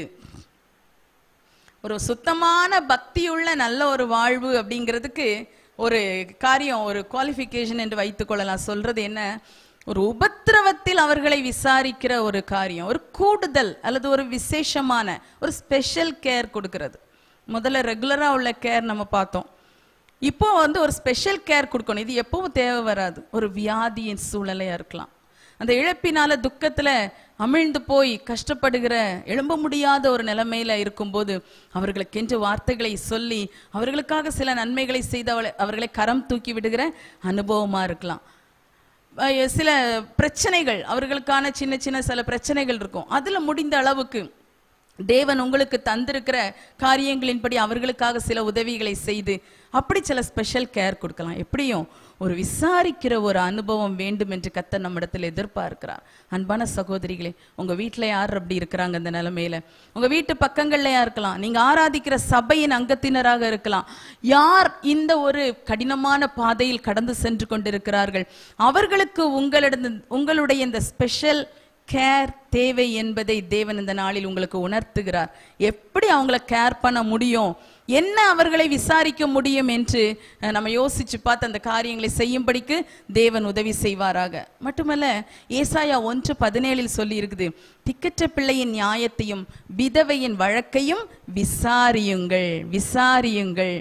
ஒரு சுத்தமான பக்தியுள்ள நல்ல ஒரு வாழ்வு அப்படிங்கிறதுக்கு ஒரு காரியம், ஒரு குவாலிஃபிகேஷன் என்று வைத்துக் கொள்ளலாம். சொல்றது என்ன, ஒரு உபத்திரவத்தில் அவர்களை விசாரிக்கிற ஒரு காரியம், ஒரு கூடுதல் அல்லது ஒரு விசேஷமான ஒரு ஸ்பெஷல் கேர் கொடுக்கிறது. முதல்ல ரெகுலரா உள்ள கேர் நம்ம பார்த்தோம், இப்போ வந்து ஒரு ஸ்பெஷல் கேர் கொடுக்கணும். இது எப்பவும் தேவை வராது. ஒரு வியாதியின் சூழ்நிலையா இருக்கலாம், அந்த இழப்பினால துக்கத்துல அமிழ்ந்து போய் கஷ்டப்படுகிற, எழும்ப முடியாத ஒரு நிலைமையில இருக்கும்போது அவர்களுக்கென்று வார்த்தைகளை சொல்லி அவர்களுக்காக சில நன்மைகளை செய்து அவர்களை கரம் தூக்கி விடுகிற அனுபவமா இருக்கலாம். சில பிரச்சனைகள், அவர்களுக்கான சின்ன சின்ன சில பிரச்சனைகள் இருக்கும், அதுல முடிந்த அளவுக்கு தேவன் உங்களுக்கு தந்திருக்கிற காரியங்களின்படி அவர்களுக்காக சில உதவிகளை செய்து அப்படி சில ஸ்பெஷல் கேர் கொடுக்கலாம். எப்படியும் ஒரு விசாரிக்கிற ஒரு அனுபவம் வேண்டும் என்று கர்த்தர் நம்மிடத்தில் எதிர்பார்க்கிறார். அன்பான சகோதரிகளே, உங்க வீட்டுல யார் அப்படி இருக்கிறாங்க இந்த நிலைமையில? உங்க வீட்டு பக்கங்கள்லயா இருக்கலாம், நீங்க ஆராதிக்கிற சபையின் அங்கத்தினராக இருக்கலாம். யார் இந்த ஒரு கடினமான பாதையில் கடந்து சென்று கொண்டிருக்கிறார்கள், அவர்களுக்கு உங்களிடம் உங்களுடைய இந்த ஸ்பெஷல் கேர் தேவை என்பதை தேவன் இந்த நாளில் உங்களுக்கு உணர்த்துகிறார். எப்படி அவங்கள கேர் பண்ண முடியும், என்ன அவர்களை விசாரிக்க முடியும் என்று நம்ம யோசிச்சு பார்த்து அந்த காரியங்களை செய்யும்படிக்கு தேவன் உதவி செய்வாராக. மட்டுமல்ல, ஏசாயா ஒன்று பதினேழில் சொல்லி இருக்குது, திக்கற்ற பிள்ளையின் நியாயத்தையும் விதவையின் வழக்கையும் விசாரியுங்கள் விசாரியுங்கள்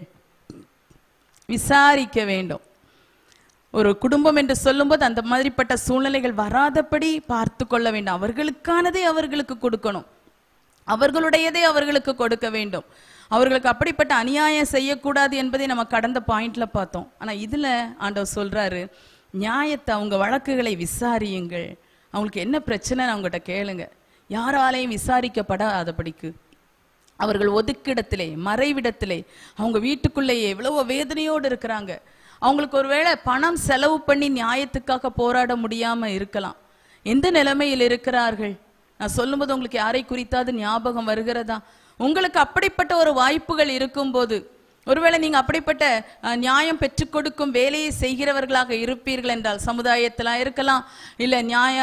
விசாரிக்க வேண்டும். ஒரு குடும்பம் என்று சொல்லும்போது அந்த மாதிரிப்பட்ட சூழ்நிலைகள் வராதபடி பார்த்து கொள்ள வேண்டும். அவர்களுக்கானதை அவர்களுக்கு கொடுக்கணும், அவர்களுடையதை அவர்களுக்கு கொடுக்க வேண்டும். அவர்களுக்கு அப்படிப்பட்ட அநியாயம் செய்யக்கூடாது என்பதை நம்ம கடந்த பாயிண்ட்ல பார்த்தோம். ஆனா இதுல ஆண்டவர் சொல்றாரு, நியாயத்தை, அவங்க வழக்குகளை விசாரியுங்கள். அவங்களுக்கு என்ன பிரச்சனை அவங்ககிட்ட கேளுங்க. யாராலையும் விசாரிக்கப்படாதபடிக்கு அவர்கள் ஒதுக்கிடத்திலே, மறைவிடத்திலே, அவங்க வீட்டுக்குள்ளேயே எவ்வளவோ வேதனையோடு இருக்கிறாங்க. அவங்களுக்கு ஒருவேளை பணம் செலவு பண்ணி நியாயத்துக்காக போராட முடியாம இருக்கலாம். எந்த நிலைமையில் இருக்கிறார்கள்? நான் சொல்லும்போது உங்களுக்கு யாரை குறித்தாவது ஞாபகம் வருகிறதா? உங்களுக்கு அப்படிப்பட்ட ஒரு வாய்ப்புகள் இருக்கும்போது, ஒருவேளை நீங்க அப்படிப்பட்ட நியாயம் பெற்றுக் கொடுக்கும் வேலையை செய்கிறவர்களாக இருப்பீர்கள் என்றால், சமுதாயத்தில இருக்கலாம், இல்ல நியாய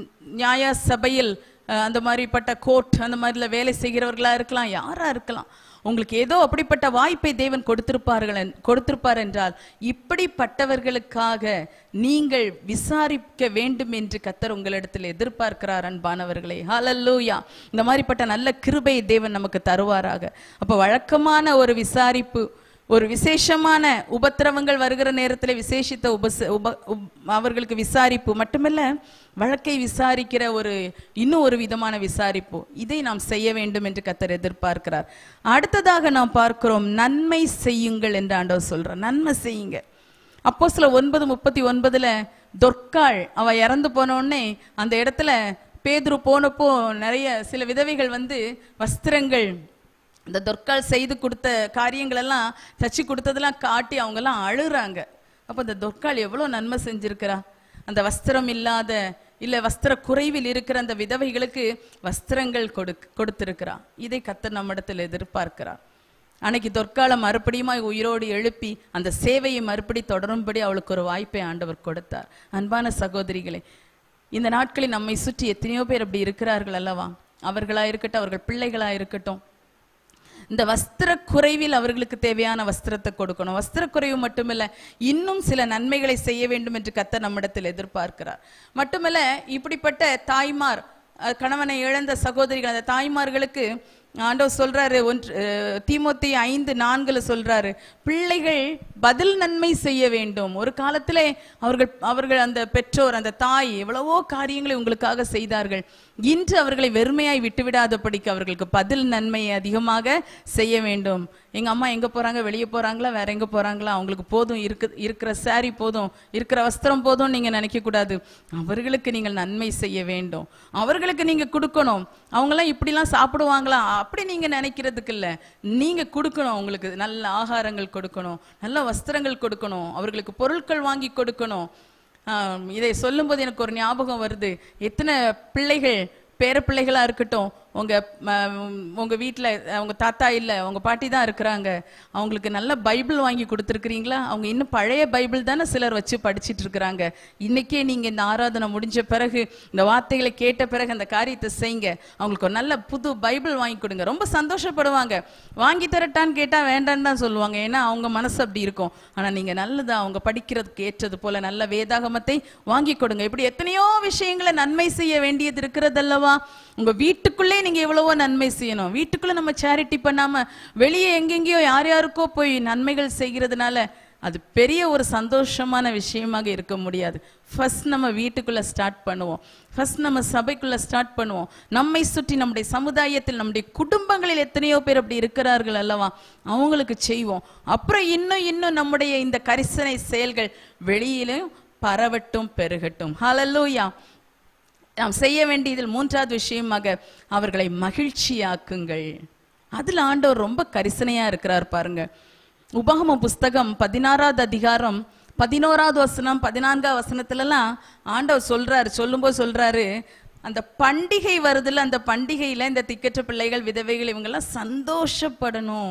நியாய சபையில் அந்த மாதிரிப்பட்ட கோர்ட் அந்த மாதிரில வேலை செய்கிறவர்களா இருக்கலாம், யாரா இருக்கலாம். உங்களுக்கு ஏதோ அப்படிப்பட்ட வாய்ப்பை தேவன் கொடுத்திருப்பார்கள் கொடுத்திருப்பார் என்றால் இப்படிப்பட்டவர்களுக்காக நீங்கள் விசாரிக்க வேண்டும் என்று கர்த்தர் உங்களிடத்தில் எதிர்பார்க்கிறார் அன்பானவர்களே. ஹல்லேலூயா. இந்த மாதிரிப்பட்ட நல்ல கிருபையை தேவன் நமக்கு தருவாராக. அப்ப வழக்கமான ஒரு விசாரிப்பு, ஒரு விசேஷமான உபத்திரவங்கள் வருகிற நேரத்தில் விசேஷித்த உபச உப அவர்களுக்கு விசாரிப்பு மட்டுமல்ல, வழக்கை விசாரிக்கிற ஒரு இன்னும் ஒரு விதமான விசாரிப்பு, இதை நாம் செய்ய வேண்டும் என்று கர்த்தர் எதிர்பார்க்கிறார். அடுத்ததாக நாம் பார்க்கிறோம், நன்மை செய்யுங்கள் என்று ஆண்டவர் சொல்றார். நன்மை செய்யுங்க. அப்போஸ்தலர் ஒன்பது முப்பத்தி ஒன்பதுல தொர்க்காள் அவ இறந்து போன உடனே அந்த இடத்துல பேதுரு போனப்போ நிறைய சில விதவைகள் வந்து வஸ்திரங்கள், இந்த தொர்க்காள் செய்து கொடுத்த காரியங்கள் எல்லாம் தச்சு கொடுத்ததெல்லாம் காட்டி அவங்க எல்லாம் அழுறாங்க. அப்ப இந்த தொர்க்காள் எவ்வளவு நன்மை செஞ்சிருக்கிறா. அந்த வஸ்திரம் இல்லாத இல்ல வஸ்திர குறைவில் இருக்கிற அந்த விதவைகளுக்கு வஸ்திரங்கள் கொடு கொடுத்திருக்கிறா. இதை கர்த்தர் நம்மிடத்தில் எதிர்பார்க்கிறார். அன்னைக்கு தொற்காலம் மறுபடியும் உயிரோடு எழுப்பி அந்த சேவையை மறுபடி தொடரும்படி அவளுக்கு ஒரு வாய்ப்பை ஆண்டவர் கொடுத்தார். அன்பான சகோதரிகளே, இந்த நாட்களில் நம்மை சுற்றி எத்தனையோ பேர் அப்படி இருக்கிறார்கள் அல்லவா? அவர்களா இருக்கட்டும், அவர்கள் பிள்ளைகளா இருக்கட்டும், இந்த வஸ்திர குறைவில் அவர்களுக்கு தேவையான வஸ்திரத்தை கொடுக்கணும். வஸ்திர குறைவு மட்டுமில்ல, இன்னும் சில நன்மைகளை செய்ய வேண்டும் என்று கர்த்தர் நம்மிடத்தில் எதிர்பார்க்கிறார். மட்டுமல்ல, இப்படிப்பட்ட தாய்மார், கணவனை இழந்த சகோதரிகள், அந்த தாய்மார்களுக்கு ஆண்டவர் சொல்றாரு, ஒன்று தீமோத்தி ஐந்து நான்குல சொல்றாரு, பிள்ளைகள் பதில் நன்மை செய்ய வேண்டும். ஒரு காலத்திலே அவர்கள் அவர்கள் அந்த பெற்றோர், அந்த தாய் எவ்வளவோ காரியங்களை உங்களுக்காக செய்தார்கள். இன்று அவர்களை வெறுமையாய் விட்டுவிடாதபடிக்கு அவர்களுக்கு பதில் நன்மையை அதிகமாக செய்ய வேண்டும். எங்க அம்மா எங்க போறாங்க, வெளியே போறாங்களா, வேற எங்க போறாங்களா, அவங்களுக்கு போதும், இருக்கு இருக்கிற சாரி போதும், இருக்கிற வஸ்திரம் போதும் நீங்க நினைக்க கூடாது. அவர்களுக்கு நீங்கள் நன்மை செய்ய வேண்டும். அவர்களுக்கு நீங்க கொடுக்கணும். அவங்கெல்லாம் இப்படிலாம் சாப்பிடுவாங்களா அப்படி நீங்க நினைக்கிறதுக்கு இல்ல, நீங்க கொடுக்கணும். அவங்களுக்கு நல்ல ஆகாரங்கள் கொடுக்கணும், நல்ல வஸ்திரங்கள் கொடுக்கணும், அவர்களுக்கு பொருட்கள் வாங்கி கொடுக்கணும். ஆஹ் இதை சொல்லும் போது எனக்கு ஒரு ஞாபகம் வருது. எத்தனை பிள்ளைகள், பேர பிள்ளைகளா இருக்கட்டும், உங்க உங்க வீட்டில் அவங்க தாத்தா இல்லை, அவங்க பாட்டி தான் இருக்கிறாங்க, அவங்களுக்கு நல்ல பைபிள் வாங்கி கொடுத்துருக்குறீங்களா? அவங்க இன்னும் பழைய பைபிள் தானே சிலர் வச்சு படிச்சுட்டு இருக்கிறாங்க. இன்னைக்கே நீங்க இந்த ஆராதனை முடிஞ்ச பிறகு, இந்த வார்த்தைகளை கேட்ட பிறகு அந்த காரியத்தை செய்யுங்க. அவங்களுக்கு ஒரு நல்ல புது பைபிள் வாங்கி கொடுங்க. ரொம்ப சந்தோஷப்படுவாங்க. வாங்கி தரட்டான்னு கேட்டா வேண்டான்னு தான் சொல்லுவாங்க, ஏன்னா அவங்க மனசு அப்படி இருக்கும். ஆனா நீங்க நல்லதா அவங்க படிக்கிறதுக்கு ஏற்றது போல நல்ல வேதாகமத்தை வாங்கி கொடுங்க. இப்படி எத்தனையோ விஷயங்களை நன்மை செய்ய வேண்டியது இருக்கிறதல்லவா? உங்க வீட்டுக்குள்ளே நீங்க எவ்வளவோ நன்மை செய்யணும். வீட்டுக்குள்ள நம்ம சேரிட்டி பண்ணாம வெளியே எங்கெங்கயோ யார் யாருக்கோ போய் நன்மைகள் செய்கிறதுனால அது பெரிய ஒரு சந்தோஷமான விஷயமாக இருக்க முடியாது. ஃபர்ஸ்ட் நம்ம வீட்டுக்குள்ள ஸ்டார்ட் பண்ணுவோம். ஃபர்ஸ்ட் நம்ம சபைக்குள்ள ஸ்டார்ட் பண்ணுவோம். நம்மை சுற்றி நம்முடைய சமுதாயத்தில், நம்முடைய குடும்பங்களில் எத்தனையோ பேர் அப்படி இருக்கிறார்கள் அல்லவா? அவங்களுக்கு செய்வோம். அப்புறம் இன்னும் இன்னும் நம்முடைய இந்த கரிசனை செயல்கள் வெளியிலும் பரவட்டும், பெருகட்டும். ஹல்லேலூயா. நாம் செய்ய வேண்டியதில் மூன்றாவது விஷயமாக அவர்களை மகிழ்ச்சியாக்குங்கள். அதுல ஆண்டவர் ரொம்ப கரிசனையா இருக்கிறார் பாருங்க. உபாகம புஸ்தகம் பதினாறாவது அதிகாரம் பதினோராவது வசனம் பதினான்காவது வசனத்துல எல்லாம் ஆண்டவர் சொல்றாரு, சொல்லும்போது சொல்றாரு, அந்த பண்டிகை வருதுல, அந்த பண்டிகையில இந்த திக்கற்ற பிள்ளைகள், விதவைகள், இவங்கெல்லாம் சந்தோஷப்படணும்.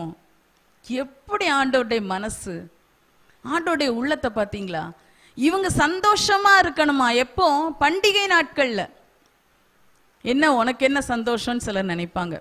எப்படி ஆண்டவருடைய மனசு, ஆண்டவருடைய உள்ளத்தை பார்த்தீங்களா? இவங்க சந்தோஷமா இருக்கணுமா? எப்போ? பண்டிகை நாட்கள்ல. என்ன உனக்கு என்ன சந்தோஷம்னு சிலர் நினைப்பாங்க.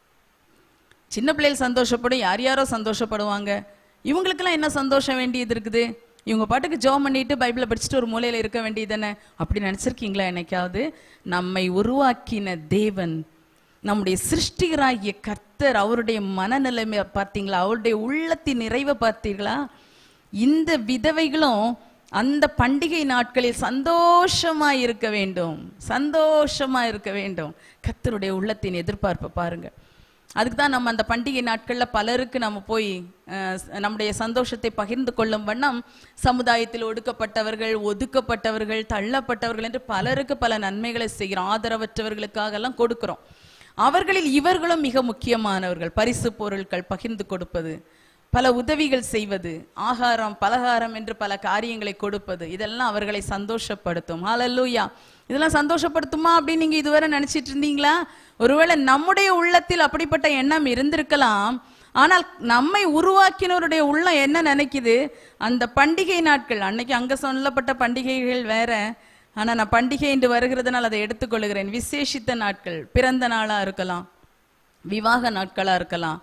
சின்ன பிள்ளைகள் சந்தோஷப்படும், யார் யாரோ சந்தோஷப்படுவாங்க. இவங்களுக்கெல்லாம் என்ன சந்தோஷம் வேண்டியது இருக்குது? இவங்க பாட்டுக்கு ஜெபம் பண்ணிட்டு பைபிளை படிச்சுட்டு ஒரு மூலையில இருக்க வேண்டியது தானே? அப்படி நினைச்சிருக்கீங்களா என்னைக்காவது? நம்மை உருவாக்கின தேவன், நம்முடைய சிருஷ்டிகராகிய கர்த்தர், அவருடைய மனநிலைமை பார்த்தீங்களா? அவருடைய உள்ளத்தின் நிறைவை பார்த்தீங்களா? இந்த விதவைகளும் அந்த பண்டிகை நாட்களில் சந்தோஷமா இருக்க வேண்டும், சந்தோஷமா இருக்க வேண்டும். கர்த்தருடைய உள்ளத்தின் எதிர்பார்ப்பை பாருங்க. அதுக்கு தான் நம்ம அந்த பண்டிகை நாட்கள்ல பலருக்கு நம்ம போய் நம்முடைய சந்தோஷத்தை பகிர்ந்து கொள்ளும் வண்ணம் சமுதாயத்தில் ஒடுக்கப்பட்டவர்கள், ஒதுக்கப்பட்டவர்கள், தள்ளப்பட்டவர்கள் என்று பலருக்கு பல நன்மைகளை செய்கிறோம். ஆதரவற்றவர்களுக்காக எல்லாம் கொடுக்கிறோம். அவர்களில் இவர்களும் மிக முக்கியமானவர்கள். பரிசு பொருட்கள் பகிர்ந்து கொடுப்பது, பல உதவிகள் செய்வது, ஆகாரம் பலகாரம் என்று பல காரியங்களை கொடுப்பது, இதெல்லாம் அவர்களை சந்தோஷப்படுத்தும். ஹல்லேலூயா. இதெல்லாம் சந்தோஷப்படுத்துமா அப்படின்னு நீங்க இதுவரை நினைச்சிட்டு இருந்தீங்களா? ஒருவேளை நம்முடைய உள்ளத்தில் அப்படிப்பட்ட எண்ணம் இருந்திருக்கலாம். ஆனால் நம்மை உருவாக்கினருடைய உள்ளம் என்ன நினைக்குது? அந்த பண்டிகை நாட்கள், அன்னைக்கு அங்க சொல்லப்பட்ட பண்டிகைகள் வேற, ஆனா நான் பண்டிகை என்று வருகிறதுனால் அதை எடுத்துக்கொள்கிறேன். விசேஷித்த நாட்கள், பிறந்த நாளா இருக்கலாம், விவாக நாட்களா இருக்கலாம்,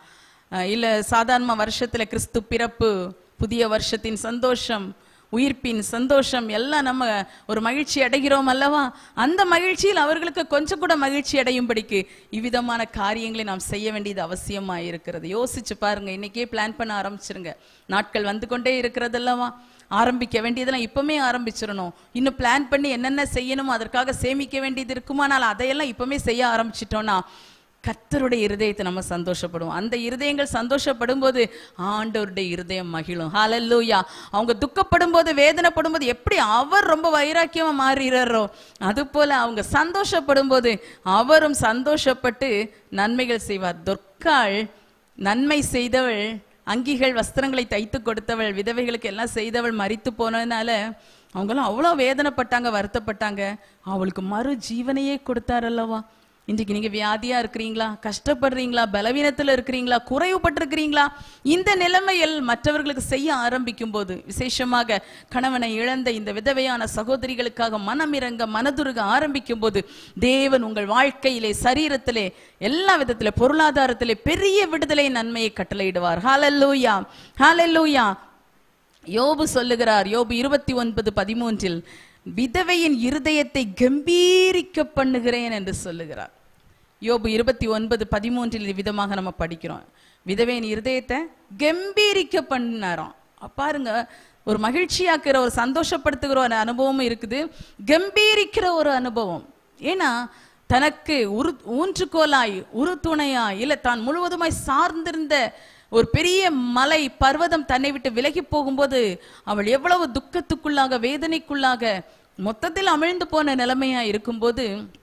இல்லை சாதாரண வருஷத்தில் கிறிஸ்து பிறப்பு, புதிய வருஷத்தின் சந்தோஷம், உயிர்ப்பின் சந்தோஷம் எல்லாம் நம்ம ஒரு மகிழ்ச்சி அடைகிறோம் அல்லவா? அந்த மகிழ்ச்சியில் அவர்களுக்கு கொஞ்சம் கூட மகிழ்ச்சி அடையும்படிக்கு இவ்விதமான காரியங்களை நாம் செய்ய வேண்டியது அவசியமாக இருக்கிறது. யோசிச்சு பாருங்க, இன்னைக்கே பிளான் பண்ண ஆரம்பிச்சிருங்க. நாட்கள் வந்து கொண்டே இருக்கிறது அல்லவா? ஆரம்பிக்க வேண்டியதெல்லாம் இப்பவுமே ஆரம்பிச்சிடணும். இன்னும் பிளான் பண்ணி என்னென்ன செய்யணுமோ அதற்காக சேமிக்க வேண்டியது இருக்குமானால் அதையெல்லாம் இப்பவுமே செய்ய ஆரம்பிச்சிட்டோம்னா கர்த்தருடைய இருதயத்தை நம்ம சந்தோஷப்படுவோம். அந்த இருதயங்கள் சந்தோஷப்படும் போது ஆண்டவருடைய இருதயம் மகிழும். ஹல்லேலூயா. அவங்க துக்கப்படும் போது, வேதனைப்படும் போது எப்படி அவர் ரொம்ப வைராக்கியமா மாறுகிறாரோ அது போல அவங்க சந்தோஷப்படும் போது அவரும் சந்தோஷப்பட்டு நன்மைகள் செய்வார். தொற்காள் நன்மை செய்தவள், அங்கிகள் வஸ்திரங்களை தைத்து கொடுத்தவள், விதவைகளுக்கு எல்லாம் செய்தவள் மரித்து போனதுனால அவங்களாம் அவ்வளோ வேதனைப்பட்டாங்க, வருத்தப்பட்டாங்க. அவளுக்கு மறு ஜீவனையே கொடுத்தார் அல்லவா? இன்றைக்கு நீங்க வியாதியா இருக்கிறீங்களா, கஷ்டப்படுறீங்களா, பலவீனத்துல இருக்கிறீங்களா, குறைவுபட்டிருக்கிறீங்களா? இந்த நிலைமையில் மற்றவர்களுக்கு செய்ய ஆரம்பிக்கும் போது, விசேஷமாக கணவனை இழந்த இந்த விதவையான சகோதரிகளுக்காக மனமிறங்க மனதுருக ஆரம்பிக்கும் போது தேவன் உங்கள் வாழ்க்கையிலே, சரீரத்திலே, எல்லா விதத்திலே, பொருளாதாரத்திலே பெரிய விடுதலை நன்மையை கட்டளையிடுவார். ஹல்லேலூயா, ஹல்லேலூயா. யோபு சொல்லுகிறார், யோபு இருபத்தி ஒன்பது பதிமூன்றில் விதவையின் இருதயத்தை கம்பீரிக்க பண்ணுகிறேன் என்று சொல்லுகிறார். யோபு இருபத்தி ஒன்பது பதிமூன்றில் விதமாக நம்ம படிக்கிறோம். விதவையின் இருதயத்தை கம்பீரிக்க பண்ணினாராம். பாருங்க, ஒரு மகிழ்ச்சியாக்குற, ஒரு சந்தோஷப்படுத்துகிற ஒரு அனுபவமும் இருக்குது, கம்பீரிக்கிற ஒரு அனுபவம். ஏன்னா தனக்கு உரு ஊன்றுகோலாய், உரு துணையாய், இல்லை தான் முழுவதுமாய் சார்ந்திருந்த ஒரு பெரிய மலை பர்வதம் தன்னை விட்டு விலகி போகும்போது அவள் எவ்வளவு துக்கத்துக்குள்ளாக, வேதனைக்குள்ளாக, மொத்தத்தில் அமிழ்ந்து போன நிலைமையா இருக்கும்போது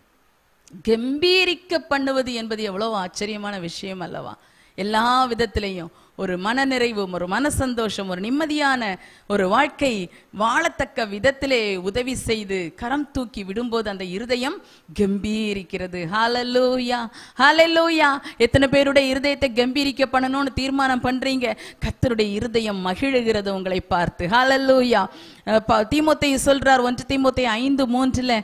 கம்பீரிக்க பண்ணுவது என்பது எவ்வளவு ஆச்சரியமான விஷயம் அல்லவா? எல்லா விதத்திலையும் ஒரு மன நிறைவும், ஒரு மன சந்தோஷம், ஒரு நிம்மதியான ஒரு வாழ்க்கை வாழத்தக்க விதத்திலே உதவி செய்து கரம் தூக்கி விடும்போது அந்த இருதயம் கம்பீரிக்கிறது. ஹல்லேலூயா, ஹல்லேலூயா. எத்தனை பேருடைய இருதயத்தை கம்பீரிக்க பண்ணணும்னு தீர்மானம் பண்றீங்க? கர்த்தருடைய இருதயம் மகிழுகிறது உங்களை பார்த்து. ஹல்லேலூயா. தீமோத்தேயு சொல்றார், ஒன்று தீமோத்தேயு ஐந்து மூன்றுல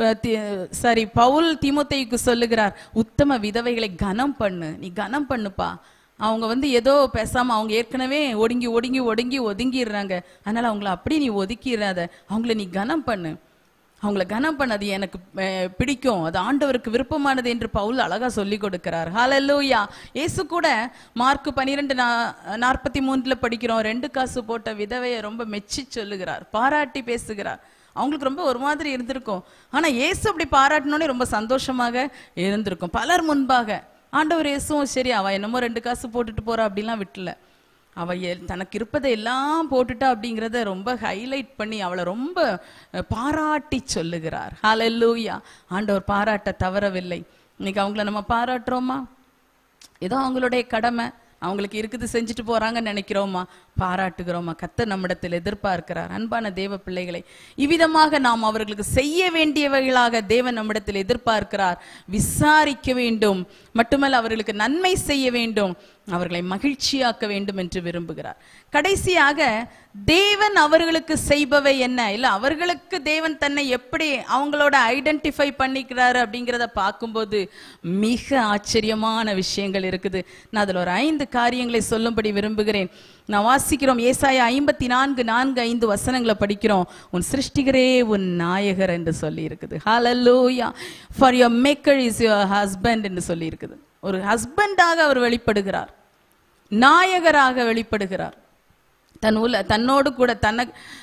சாரி பவுல் தீமோத்தேயுக்கு சொல்லுகிறார், உத்தம விதவைகளை கனம் பண்ணு, நீ கனம் பண்ணுப்பா. அவங்க வந்து ஏதோ பேசாம, அவங்க ஏற்கனவே ஒடுங்கி ஒடுங்கி ஒடுங்கி ஒதுங்கிடுறாங்க. அதனால அவங்கள அப்படி நீ ஒதுக்கிடாத, அவங்கள நீ கனம் பண்ணு, அவங்கள கனம் பண்ணது எனக்கு பிடிக்கும், அது ஆண்டவருக்கு விருப்பமானது என்று பவுல் அழகா சொல்லி கொடுக்கிறார். ஹல்லேலூயா. இயேசு கூட மார்க்கு பனிரெண்டு நாற்பத்தி மூன்றுல படிக்கிறோம், ரெண்டு காசு போட்ட விதவையை ரொம்ப மெச்சி சொல்லுகிறார், பாராட்டி பேசுகிறார். அவங்களுக்கு ரொம்ப ஒரு மாதிரி இருந்திருக்கும், ஆனா இயேசு அப்படி பாராட்டினோடனே ரொம்ப சந்தோஷமாக இருந்திருக்கும். பலர் முன்பாக ஆண்டவர் இயேசுவும் சரி, அவ என்னமோ ரெண்டு காசு போட்டுட்டு போறா அப்படிலாம் விட்டுல, அவ தனக்கு இருப்பதை எல்லாம் போட்டுட்டா அப்படிங்கிறத ரொம்ப ஹைலைட் பண்ணி அவளை ரொம்ப பாராட்டி சொல்லுகிறார். ஹல்லேலூயா. ஆண்டவர் பாராட்ட தவறவில்லை. இன்னைக்கு அவங்கள நம்ம பாராட்டுறோமா? ஏதோ அவங்களுடைய கடமை, அவங்களுக்கு இருக்குது செஞ்சுட்டு போறாங்கன்னு நினைக்கிறோமா? பாராட்டுகிறோமா? கர்த்தர் நம்மிடத்தில் எதிர்பார்க்கிறார். அன்பான தேவ பிள்ளைகளை, இவ்விதமாக நாம் அவர்களுக்கு செய்ய வேண்டியவைகளாக தேவன் நம்மிடத்தில் எதிர்பார்க்கிறார். விசாரிக்க வேண்டும், மட்டுமல்ல அவர்களுக்கு நன்மை செய்ய வேண்டும், அவர்களை மகிழ்ச்சியாக்க வேண்டும் என்று விரும்புகிறார். கடைசியாக தேவன் அவர்களுக்கு செய்பவை என்ன, இல்ல அவர்களுக்கு தேவன் தன்னை எப்படி அவங்களோட ஐடென்டிஃபை பண்ணிக்கிறாரு அப்படிங்கிறத பார்க்கும்போது மிக ஆச்சரியமான விஷயங்கள் இருக்குது. நான் அதுல ஒரு ஐந்து காரியங்களை சொல்லும்படி விரும்புகிறேன். நான் வாசிக்கிறோம், ஏசாயா ஐம்பத்தி நான்கு நான்கு ஐந்து வசனங்களை படிக்கிறோம். உன் சிருஷ்டிகரே உன் நாயகர் என்று சொல்லி இருக்குது. Hallelujah. For your maker is your husband என்று சொல்லி இருக்குது. ஒரு ஹஸ்பண்டாக அவர் வெளிப்படுகிறார், நாயகராக வெளிப்படுகிறார். தன் உல தன்னோடு கூட தன்னை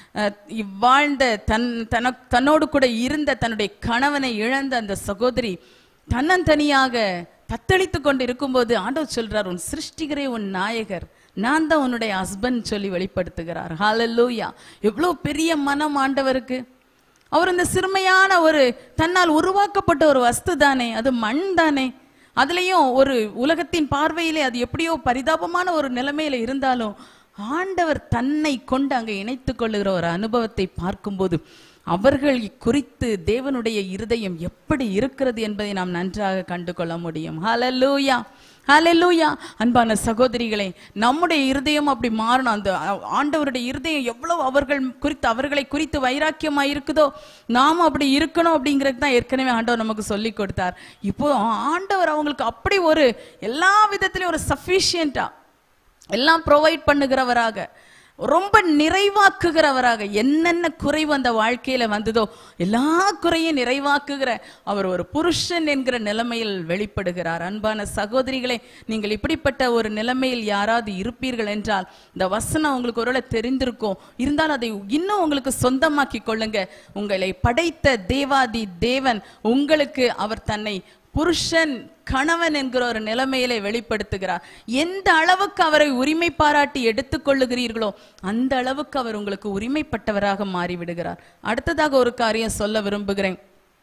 வாழ்ந்த தன் தன தன்னோடு கூட இருந்த தன்னுடைய கணவனை இழந்த அந்த சகோதரி தன்னந்தனியாக தத்தளித்து கொண்டு இருக்கும்போது ஆண்டவர் சொல்றார், உன் சிருஷ்டிகரே உன் நாயகர், நான் தான் உன்னுடைய ஹஸ்பண்ட் சொல்லி வெளிப்படுத்துகிறார். ஹல்லேலூயா. எவ்வளவு பெரிய மனம் ஆண்டவருக்கு. அவர் இந்த சிறுமையான ஒரு தன்னால் உருவாக்கப்பட்ட ஒரு வஸ்து தானே, அது மண் தானே, அதுலயும் ஒரு உலகத்தின் பார்வையிலே அது எப்படியோ பரிதாபமான ஒரு நிலைமையில இருந்தாலும் ஆண்டவர் தன்னை கொண்டு அங்கே இணைத்துக் கொள்ளுகிற ஒரு அனுபவத்தை பார்க்கும்போது அவர்கள் குறித்து தேவனுடைய இருதயம் எப்படி இருக்கிறது என்பதை நாம் நன்றாக கண்டு கொள்ள முடியும். ஹல்லேலூயா, ஹல்லேலூயா. அன்பான சகோதரிகளே, நம்முடைய இருதயம் அப்படி மாறணும். அந்த ஆண்டவருடைய இருதயம் எவ்வளவு அவர்கள் குறித்து அவர்களை குறித்து வைராக்கியமா இருக்குதோ நாம அப்படி இருக்கணும் அப்படிங்கிறது தான் ஏற்கனவே ஆண்டவர் நமக்கு சொல்லி கொடுத்தார். இப்போ ஆண்டவர் அவங்களுக்கு அப்படி ஒரு எல்லா விதத்திலையும் ஒரு சஃபிஷியண்டா எல்லாம் ப்ரொவைட் பண்ணுகிறவராக, ரொம்ப நிறைவாக்குகிறவராக, என்னென்ன குறைவு அந்த வாழ்க்கையில வந்ததோ எல்லா குறையும் நிறைவாக்குகிற அவர் ஒரு புருஷன் என்கிற நிலைமையில் வெளிப்படுகிறார். அன்பான சகோதரிகளே, நீங்கள் இப்படிப்பட்ட ஒரு நிலைமையில் யாராவது இருப்பீர்கள் என்றால் இந்த வசனம் உங்களுக்கு ஒருவேளை தெரிந்திருக்கும். இருந்தாலும் அதை இன்னும் உங்களுக்கு சொந்தமாக்கி கொள்ளுங்க. உங்களை படைத்த தேவாதி தேவன் உங்களுக்கு அவர் தன்னை புருஷன், கணவன் என்கிற ஒரு நிலைமையிலே வெளிப்படுத்துகிறார். எந்த அளவுக்கு அவரை உரிமை பாராட்டி எடுத்துக்கொள்ளுகிறீர்களோ அந்த அளவுக்கு அவர் உங்களுக்கு உரிமைப்பட்டவராக மாறிவிடுகிறார். அடுத்ததாக ஒரு காரியம் சொல்ல விரும்புகிறேன்.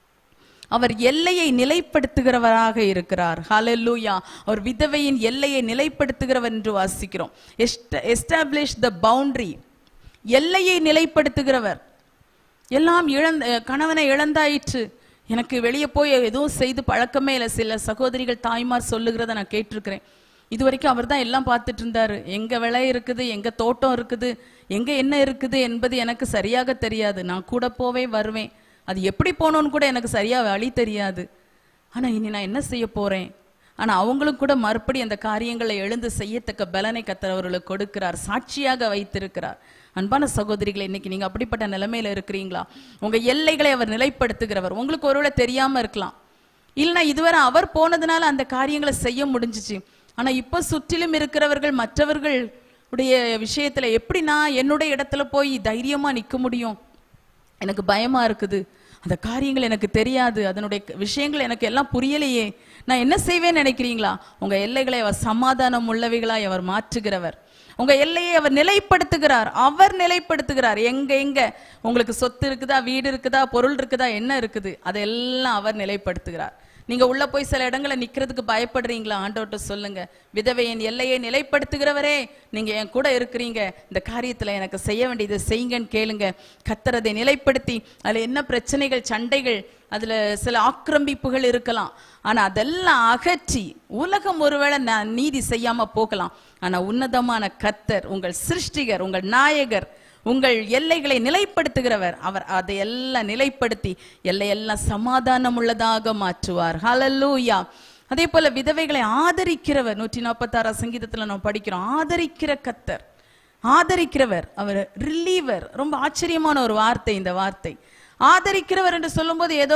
அவர் எல்லையை நிலைப்படுத்துகிறவராக இருக்கிறார். ஹல்லேலூயா. அவர் விதவையின் எல்லையை நிலைப்படுத்துகிறவர் என்று வாசிக்கிறோம். எஸ்டாப்ளிஷ் த பவுண்டரி, எல்லையை நிலைப்படுத்துகிறவர். எல்லாம் இழந்த கணவனை இழந்தாயிற்று, எனக்கு வெளியே போய் எதுவும் செய்து பழக்கமே இல்லை. சில சகோதரிகள் தாய்மார் சொல்லுகிறத நான் கேட்டிருக்கிறேன். இது வரைக்கும் அவர் தான் எல்லாம் பார்த்துட்டு இருந்தாரு. எங்க விளை இருக்குது, எங்க தோட்டம் இருக்குது, எங்க என்ன இருக்குது என்பது எனக்கு சரியாக தெரியாது. நான் கூட போவே வருவேன், அது எப்படி போனோன்னு கூட எனக்கு சரியா வழி தெரியாது. ஆனா இனி நான் என்ன செய்ய போறேன்? ஆனா அவங்களும் கூட மறுபடி அந்த காரியங்களை எழுந்து செய்யத்தக்க பலனை கர்த்தர் அவர்களுக்கு கொடுக்கிறார், சாட்சியாக வைத்திருக்கிறார். அன்பான சகோதரிகளை, இன்னைக்கு நீங்க அப்படிப்பட்ட நிலைமையில இருக்கிறீங்களா? உங்க எல்லைகளை அவர் நிலைப்படுத்துகிறவர். உங்களுக்கு ஒருவேளை தெரியாம இருக்கலாம், இல்லைன்னா இதுவரை அவர் போனதுனால அந்த காரியங்களை செய்ய முடிஞ்சிச்சு. ஆனா இப்ப சுற்றிலும் இருக்கிறவர்கள் மற்றவர்கள் உடைய விஷயத்துல எப்படி நான் என்னுடைய இடத்துல போய் தைரியமா நிக்க முடியும்? எனக்கு பயமா இருக்குது, அந்த காரியங்கள் எனக்கு தெரியாது, அதனுடைய விஷயங்கள் எனக்கு எல்லாம் புரியலையே, நான் என்ன செய்வேன்னு நினைக்கிறீங்களா? உங்க எல்லைகளை அவர் சமாதானம் உள்ளவைகளாய் அவர் மாற்றுகிறவர். உங்க எல்லையை அவர் நிலைப்படுத்துகிறார். அவர் நிலைப்படுத்துகிறார். எங்க எங்க உங்களுக்கு சொத்து இருக்குதா, வீடு இருக்குதா, பொருள் இருக்குதா, என்ன இருக்குது, அதெல்லாம் அவர் நிலைப்படுத்துகிறார். நீங்க உள்ள போய் சில இடங்களை நிக்கிறதுக்கு பயப்படுறீங்களா? ஆண்டவர்கிட்ட சொல்லுங்க, விதவையின் எல்லையை நிலைப்படுத்துகிறவரே, நீங்க என் கூட இருக்கிறீங்க, இந்த காரியத்துல எனக்கு செய்ய வேண்டியதை செய்யுங்கன்னு கேளுங்க. கர்த்தர் அதை நிலைப்படுத்தி, அதுல என்ன பிரச்சனைகள், சண்டைகள், அதுல சில ஆக்கிரமிப்புகள் இருக்கலாம், ஆனா அதெல்லாம் அகற்றி, உலகம் ஒருவேளை நீதி செய்யாம போகலாம், ஆனா உன்னதமான கர்த்தர், உங்கள் சிருஷ்டிகர், உங்கள் நாயகர், உங்கள் எல்லைகளை நிலைப்படுத்துகிறவர், அவர் அதையெல்லாம் நிலைப்படுத்தி எல்லையெல்லாம் சமாதானம் உள்ளதாக மாற்றுவார். ஹல்லேலூயா. அதே போல விதவைகளை ஆதரிக்கிறவர். நூற்றி நாற்பத்தி ஆறாம் சங்கீதத்துல நம்ம படிக்கிறோம், ஆதரிக்கிற கர்த்தர், ஆதரிக்கிறவர், அவர் ரிலீவர். ரொம்ப ஆச்சரியமான ஒரு வார்த்தை இந்த வார்த்தை. ஆதரிக்கிறவர் என்று சொல்லும்போது ஏதோ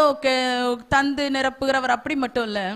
தந்து நிரப்புகிறவர் அப்படி மட்டும் இல்ல.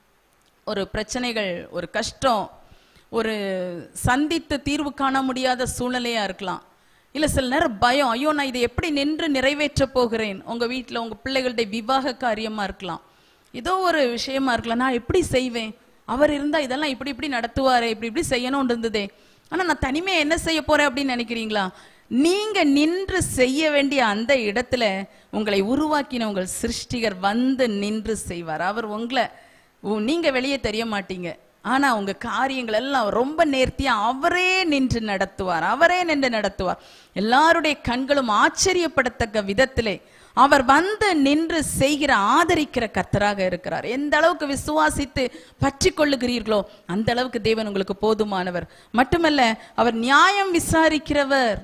ஒரு பிரச்சனைகள், ஒரு கஷ்டம், ஒரு சந்தித்து தீர்வு காண முடியாத சூழ்நிலையா இருக்கலாம், இல்ல சில நேரம் பயம், ஐயோ நான் இதை எப்படி நின்று நிறைவேற்ற போகிறேன். உங்க வீட்டுல உங்க பிள்ளைகளுடைய விவாக காரியமா இருக்கலாம், ஏதோ ஒரு விஷயமா இருக்கலாம், நான் எப்படி செய்வேன், அவர் இருந்தா இதெல்லாம் இப்படி இப்படி நடத்துவாரே, இப்படி இப்படி செய்யணும்னு இருந்ததே, ஆனா நான் தனிமையா என்ன செய்ய போறேன் அப்படின்னு நினைக்கிறீங்களா? நீங்க நின்று செய்ய வேண்டிய அந்த இடத்துல உங்களை உருவாக்கின உங்கள் சிருஷ்டிகர் வந்து நின்று செய்வார். அவர் உங்களை, நீங்க வெளியே தெரிய மாட்டீங்க, ஆனா உங்க காரியங்கள் எல்லாம் ரொம்ப நேர்த்தியா அவரே நின்று நடத்துவார், அவரே நின்று நடத்துவார். எல்லாருடைய கண்களும் ஆச்சரியப்படத்தக்க விதத்திலே அவர் வந்து நின்று செய்கிற, ஆதரிக்கிற கர்த்தராக இருக்கிறார். எந்த அளவுக்கு விசுவாசித்து பற்றி கொள்ளுகிறீர்களோ அந்த அளவுக்கு தேவன் உங்களுக்கு போதுமானவர். மட்டுமல்ல, அவர் நியாயம் விசாரிக்கிறவர்,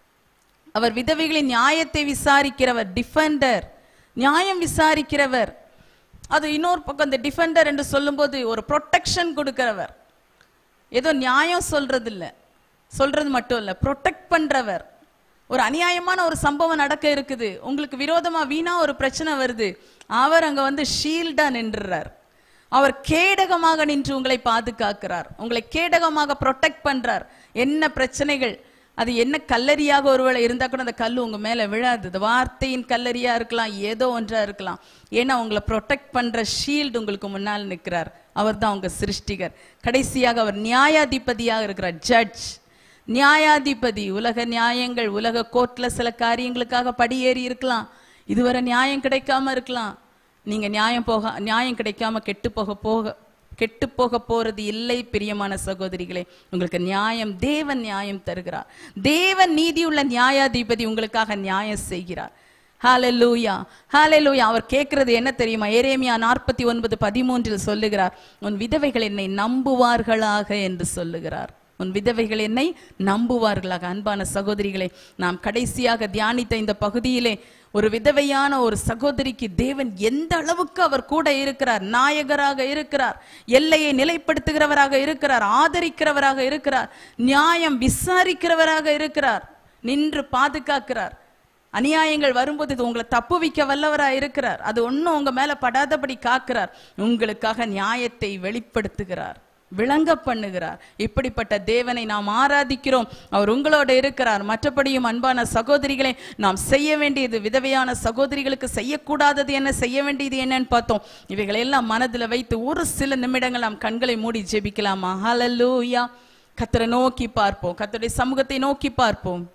அவர் விதவைகளின் நியாயத்தை விசாரிக்கிறவர், டிஃபெண்டர், நியாயம் விசாரிக்கிறவர். அது இன்னொரு பக்கம், இந்த டிஃபெண்டர் என்று சொல்லும் போது ஒரு ப்ரொடெக்ஷன் கொடுக்கிறவர். ஏதோ நியாயம் சொல்றது இல்ல, சொல்றது மட்டும் இல்ல, ப்ரொடெக்ட் பண்றவர். ஒரு அநியாயமான ஒரு சம்பவம் நடக்க இருக்குது, உங்களுக்கு விரோதமா வீணா ஒரு பிரச்சனை வருது, அவர் அங்க வந்து ஷீல்டா நின்றுறார். அவர் கேடகமாக நின்று உங்களை பாதுகாக்கிறார், உங்களை கேடகமாக ப்ரொடெக்ட் பண்றார். என்ன பிரச்சனைகள், அது என்ன கல்லறியாக ஒருவேளை இருந்தா கூட அந்த கல்லு உங்க மேல விழாது. அது வார்த்தையின் கல்லறியா இருக்கலாம், ஏதோ ஒன்றா இருக்கலாம். ஏன்னா உங்களை ப்ரொடெக்ட் பண்ற ஷீல்டு உங்களுக்கு முன்னால் நிற்கிறார். அவர் தான் உங்க சிருஷ்டிகர். கடைசியாக அவர் நியாயாதிபதியாக இருக்கிறார், ஜட்ஜ், நியாயாதிபதி. உலக நியாயங்கள், உலக கோர்ட்ல சில காரியங்களுக்காக படியேறி இருக்கலாம், இதுவரை நியாயம் கிடைக்காம இருக்கலாம். நீங்க நியாயம் போக நியாயம் கிடைக்காம கெட்டு போக போக கெட்டு போக போறது இல்லை பிரியமான சகோதரிகளே. உங்களுக்கு நியாயம், தேவன் நியாயம் தருகிறார். தேவன் நீதியுள்ள நியாயாதிபதி உங்களுக்காக நியாயம் செய்கிறார். ஹல்லேலூயா, ஹல்லேலூயா. அவர் கேட்கிறது என்ன தெரியுமா? எரேமியா நாற்பத்தி ஒன்பது பதிமூன்றில் சொல்லுகிறார், உன் விதவைகள் என்னை நம்புவார்களாக என்று சொல்லுகிறார். உன் விதவைகள் என்னை நம்புவார்களாக. அன்பான சகோதரிகளே, நாம் கடைசியாக தியானித்த இந்த பகுதியிலே ஒரு விதவையான ஒரு சகோதரிக்கு தேவன் எந்த அளவுக்கு அவர் கூட இருக்கிறார், நாயகராக இருக்கிறார், எல்லையை நிலைப்படுத்துகிறவராக இருக்கிறார், ஆதரிக்கிறவராக இருக்கிறார், நியாயம் விசாரிக்கிறவராக இருக்கிறார், நின்று பாதுகாக்கிறார். அநியாயங்கள் வரும்போது இது உங்களை தப்புவிக்க வல்லவராக இருக்கிறார். அது ஒன்றும் உங்க மேல படாதபடி காக்கிறார். உங்களுக்காக நியாயத்தை வெளிப்படுத்துகிறார், விளங்க பண்ணுகிறார். இப்படிப்பட்ட தேவனை நாம் ஆராதிக்கிறோம். அவர் உங்களோட இருக்கிறார். மற்றபடியும் அன்பான சகோதரிகளை நாம் செய்ய வேண்டியது, விதவையான சகோதரிகளுக்கு செய்யக்கூடாதது என்ன, செய்ய வேண்டியது என்னன்னு பார்த்தோம். இவைகளை எல்லாம் மனதில் வைத்து ஒரு சில நிமிடங்கள் நாம் கண்களை மூடி ஜெபிக்கலாமா? ஹல்லேலூயா. கர்த்தரை நோக்கி பார்ப்போம், கர்த்தருடைய சமூகத்தை நோக்கி பார்ப்போம்.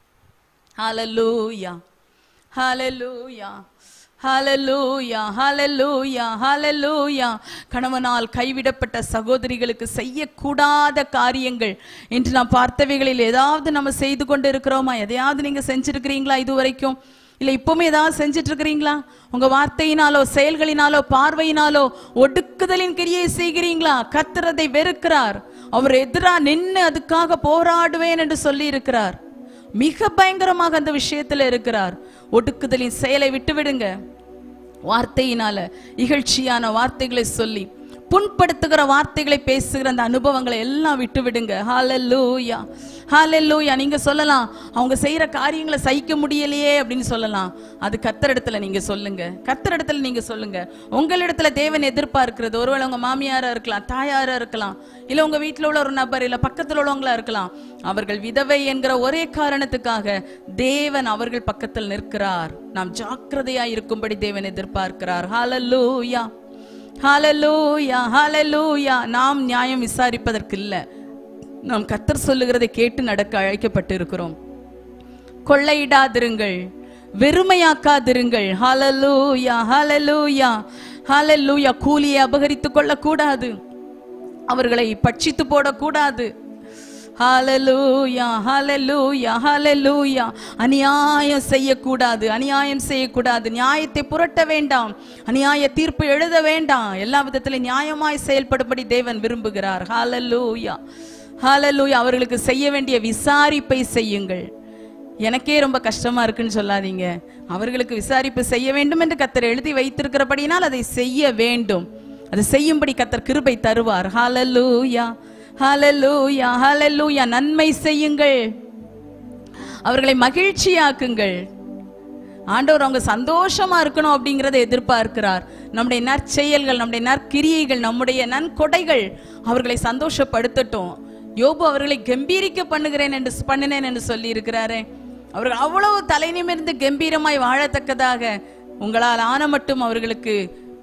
ஹல்லேலூயா, ஹல்லேலூயா, ஹல்லேலூயா, ஹல்லேலூயா, ஹல்லேலூயா. கணவனால் கைவிடப்பட்ட சகோதரிகளுக்கு செய்யக்கூடாத காரியங்கள் என்று நாம் பார்த்தவைகளில் ஏதாவது நம்ம செய்து கொண்டு இருக்கிறோமா? எதையாவது நீங்க செஞ்சிருக்கிறீங்களா இது வரைக்கும்? இல்லை இப்பவுமே ஏதாவது செஞ்சிட்டு இருக்கிறீங்களா? உங்க வார்த்தையினாலோ செயல்களினாலோ பார்வையினாலோ ஒடுக்குதலின் கிரியை செய்கிறீங்களா? கர்த்தர் அதை வெறுக்கிறார். அவர் எதிரா நின்று அதுக்காக போராடுவேன் என்று சொல்லி இருக்கிறார். மிக பயங்கரமாக அந்த விஷயத்துல இருக்கிறார். ஒடுக்குதலின் செயலை விட்டு விடுங்க. வார்த்தையினால இகழ்ச்சியான வார்த்தைகளை சொல்லி புண்படுத்துகிற வார்த்தைகளை பேசுகிற அந்த அனுபவங்களை எல்லாம் விட்டு விடுங்க. ஹல்லேலூயா, ஹல்லேலூயா. நீங்க சொல்லலாம், அவங்க செய்யற காரியங்களை சகிக்க முடியலையே அப்படின்னு சொல்லலாம். அது கர்த்தரிடத்துல நீங்க சொல்லுங்க, கர்த்தரிடத்துல நீங்க சொல்லுங்க. உங்களிடத்துல தேவன் எதிர்பார்க்கிறது, ஒருவேளை உங்க மாமியாரா இருக்கலாம், தாயாரா இருக்கலாம், இல்ல உங்க வீட்டுல உள்ள ஒரு நபர், இல்ல பக்கத்துல உள்ளவங்களா இருக்கலாம். அவர்கள் விதவை என்கிற ஒரே காரணத்துக்காக தேவன் அவர்கள் பக்கத்தில் நிற்கிறார். நாம் ஜாக்கிரதையா இருக்கும்படி தேவன் எதிர்பார்க்கிறார். ஹல்லேலூயா, ஹல்லேலூயா, ஹல்லேலூயா. நாம் நியாயம் விசாரிப்பதற்கு இல்ல, நாம் கர்த்தர் சொல்லுகிறதை கேட்டு நடக்க அழைக்கப்பட்டு இருக்கிறோம். கொள்ளையிடாதிருங்கள், வெறுமையாக்காதிருங்கள். ஹல்லேலூயா, ஹல்லேலூயா, ஹல்லேலூயா. கூலியை அபகரித்துக் கொள்ள கூடாது, அவர்களை பட்சித்து போடக்கூடாது. ஹல்லேலூயா, ஹல்லேலூயா, ஹல்லேலூயா. அநியாயம் செய்யக்கூடாது, அநியாயம் செய்யக்கூடாது. நியாயத்தை புரட்ட வேண்டாம், அநியாய தீர்ப்பு எழுத வேண்டாம். எல்லா விதத்திலும் நியாயமாய் செயல்படும்படி தேவன் விரும்புகிறார். ஹல்லேலூயா, ஹல்லேலூயா. அவர்களுக்கு செய்ய வேண்டிய விசாரிப்பை செய்யுங்கள். எனக்கே ரொம்ப கஷ்டமா இருக்குன்னு சொல்லாதீங்க. அவர்களுக்கு விசாரிப்பு செய்ய வேண்டும் என்று கர்த்தர் எழுதி வைத்திருக்கிறபடினால் அதை செய்ய வேண்டும். அதை செய்யும்படி கர்த்தர் கிருபை தருவார். ஹல்லேலூயா, ஹல்லேலூயா, ஹல்லேலூயா. நன்மை செய்யுங்கள், அவர்களை மகிழ்ச்சியாக்குங்கள். ஆண்டவர் அவங்க சந்தோஷமா இருக்கணும் அப்படிங்கறத எதிர்பார்க்கிறார். நம்முடைய நற்செயல்கள், நம்முடைய நற்கிரியைகள், நம்முடைய நன்கொடைகள் அவர்களை சந்தோஷப்படுத்தட்டும். யோபு அவர்களை கம்பீரிக்க பண்ணுகிறேன் என்று பண்ணினேன் என்று சொல்லி இருக்கிறாரே. அவர்கள் அவ்வளவு தலை நிமிர்ந்து கம்பீரமாய் வாழத்தக்கதாக உங்களால் ஆன மட்டும் அவர்களுக்கு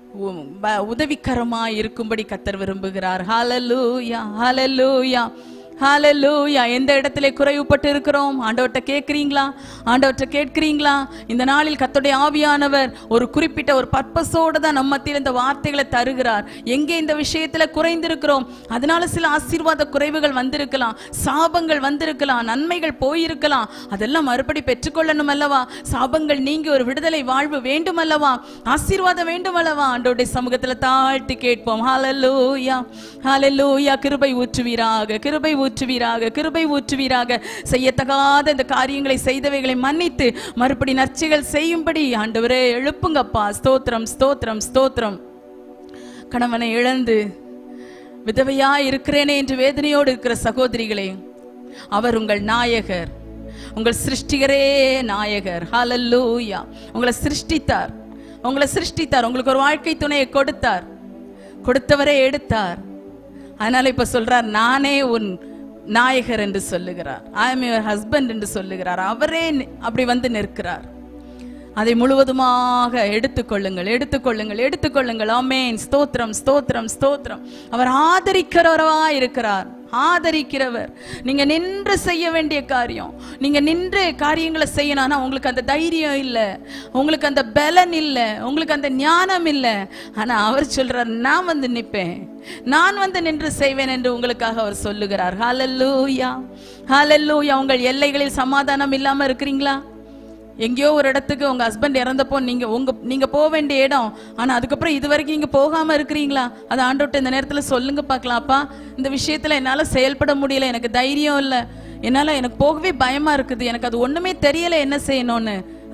உதவிகரமாய் இருக்கும்படி கர்த்தர் விரும்புகிறார். ஹல்லேலூயா, ஹல்லேலூயா, ஹல்லேலூயா. எந்த இடத்திலே குறைவுபட்டு இருக்கிறோம் ஆண்டவர்ட்ட கேட்கிறீங்களா? ஆண்டவர்ட்ட கேட்கிறீங்களா? இந்த நாளில் கர்த்தருடைய ஆவியானவர் ஒரு குறிப்பிட்ட ஒரு பர்பஸோடு தான் நம்ம மத்தியில் இந்த வார்த்தைகளை தருகிறார். எங்கே இந்த விஷயத்துல குறைந்திருக்கிறோம், அதனால சில ஆசீர்வாத குறைவுகள் வந்திருக்கலாம், சாபங்கள் வந்திருக்கலாம், நன்மைகள் போயிருக்கலாம். அதெல்லாம் மறுபடி பெற்றுக்கொள்ளணும் அல்லவா? சாபங்கள் நீங்கி ஒரு விடுதலை வாழ்வு வேண்டும் அல்லவா? ஆசீர்வாதம் வேண்டும் அல்லவா? ஆண்டவருடைய சமூகத்துல தாழ்த்தி கேட்போம். ஹல்லேலூயா, ஹல்லேலூயா. கிருபை ஊற்றுவீராக, கிருபை ஊற்றுவீராக, கிருபை ஊற்றுவீராக. செய்யத்தகாத இந்த காரியங்களை செய்தவைகளை மன்னித்து மறுபடி நற்செயல் செய்யும்படி ஆண்டவரே எழுப்புங்கப்பா. ஸ்தோத்திரம், ஸ்தோத்திரம், ஸ்தோத்திரம். கணவனை இழந்து விதவையா இருக்கிறேனே என்று வேதனையோடு இருக்கிற சகோதரிகளே, அவர் உங்கள் நாயகர், உங்கள் சிருஷ்டிகரே நாயகர். ஹல்லேலூயா. உங்களை சிருஷ்டித்தார், உங்களை சிருஷ்டித்தார், உங்களுக்கு ஒரு வாழ்க்கை துணையை கொடுத்தார், கொடுத்தவரே எடுத்தார். அதனால இப்ப சொல்றார், நானே உன் நாயகர் என்று சொல்லுகிறார். ஐ அம் யுவர் ஹஸ்பண்ட் என்று சொல்லுகிறார். அவரே அப்படி வந்து நிற்கிறார். அதை முழுவதுமாக எடுத்துக்கொள்ளுங்கள், எடுத்துக்கொள்ளுங்கள், எடுத்துக்கொள்ளுங்கள். ஆமென். ஸ்தோத்திரம், ஸ்தோத்திரம், ஸ்தோத்திரம். அவர் ஆதரிக்கிறவரா இருக்கிறார், ஆதரிக்கிறவர். நீங்க நின்று செய்ய வேண்டிய காரியம், நீங்க நின்று காரியங்களை செய்யணும். உங்களுக்கு அந்த தைரியம் இல்ல, உங்களுக்கு அந்த பலன் இல்ல, உங்களுக்கு அந்த ஞானம் இல்ல. ஆனா அவர் சொல்றார், நான் வந்து நிற்பேன், நான் வந்து நின்று செய்வேன் என்று உங்களுக்காக அவர் சொல்லுகிறார். ஹல்லேலூயா, ஹல்லேலூயா. உங்கள் எல்லைகளில் சமாதானம் இல்லாம இருக்கிறீங்களா? எங்கேயோ ஒரு இடத்துக்கு உங்க ஹஸ்பண்ட் இறந்தப்போ நீங்க உங்க நீங்க போக வேண்டிய இடம், ஆனா அதுக்கப்புறம் இது வரைக்கும் நீங்க போகாம இருக்கிறீங்களா? அது ஆண்டவர்ட்ட இந்த நேரத்துல சொல்லுங்க பார்க்கலாம்ப்பா. இந்த விஷயத்துல என்னால செயல்பட முடியல, எனக்கு தைரியம் இல்லை, என்னால எனக்கு போகவே பயமா இருக்குது, எனக்கு அது ஒண்ணுமே தெரியல என்ன செய்யணும்னு.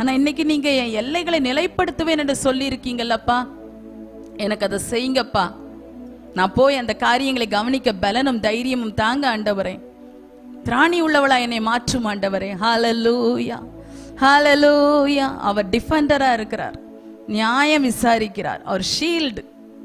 ஆனா இன்னைக்கு நீங்க என் எல்லைகளை நிலைப்படுத்துவேன் என்று சொல்லி இருக்கீங்கல்லப்பா, எனக்கு அதை செய்யுங்கப்பா. நான் போய் அந்த காரியங்களை கவனிக்க பலனும் தைரியமும் தாங்க ஆண்டவரே. திராணி உள்ளவளா என்னை மாற்றும் ஆண்டவரே. ஹல்லேலூயா, ஹல்லேலூயா. அவர் டிஃபெண்டரா இருக்கிறார், நியாயம் விசாரிக்கிறார். அவர் ஷீல்டு.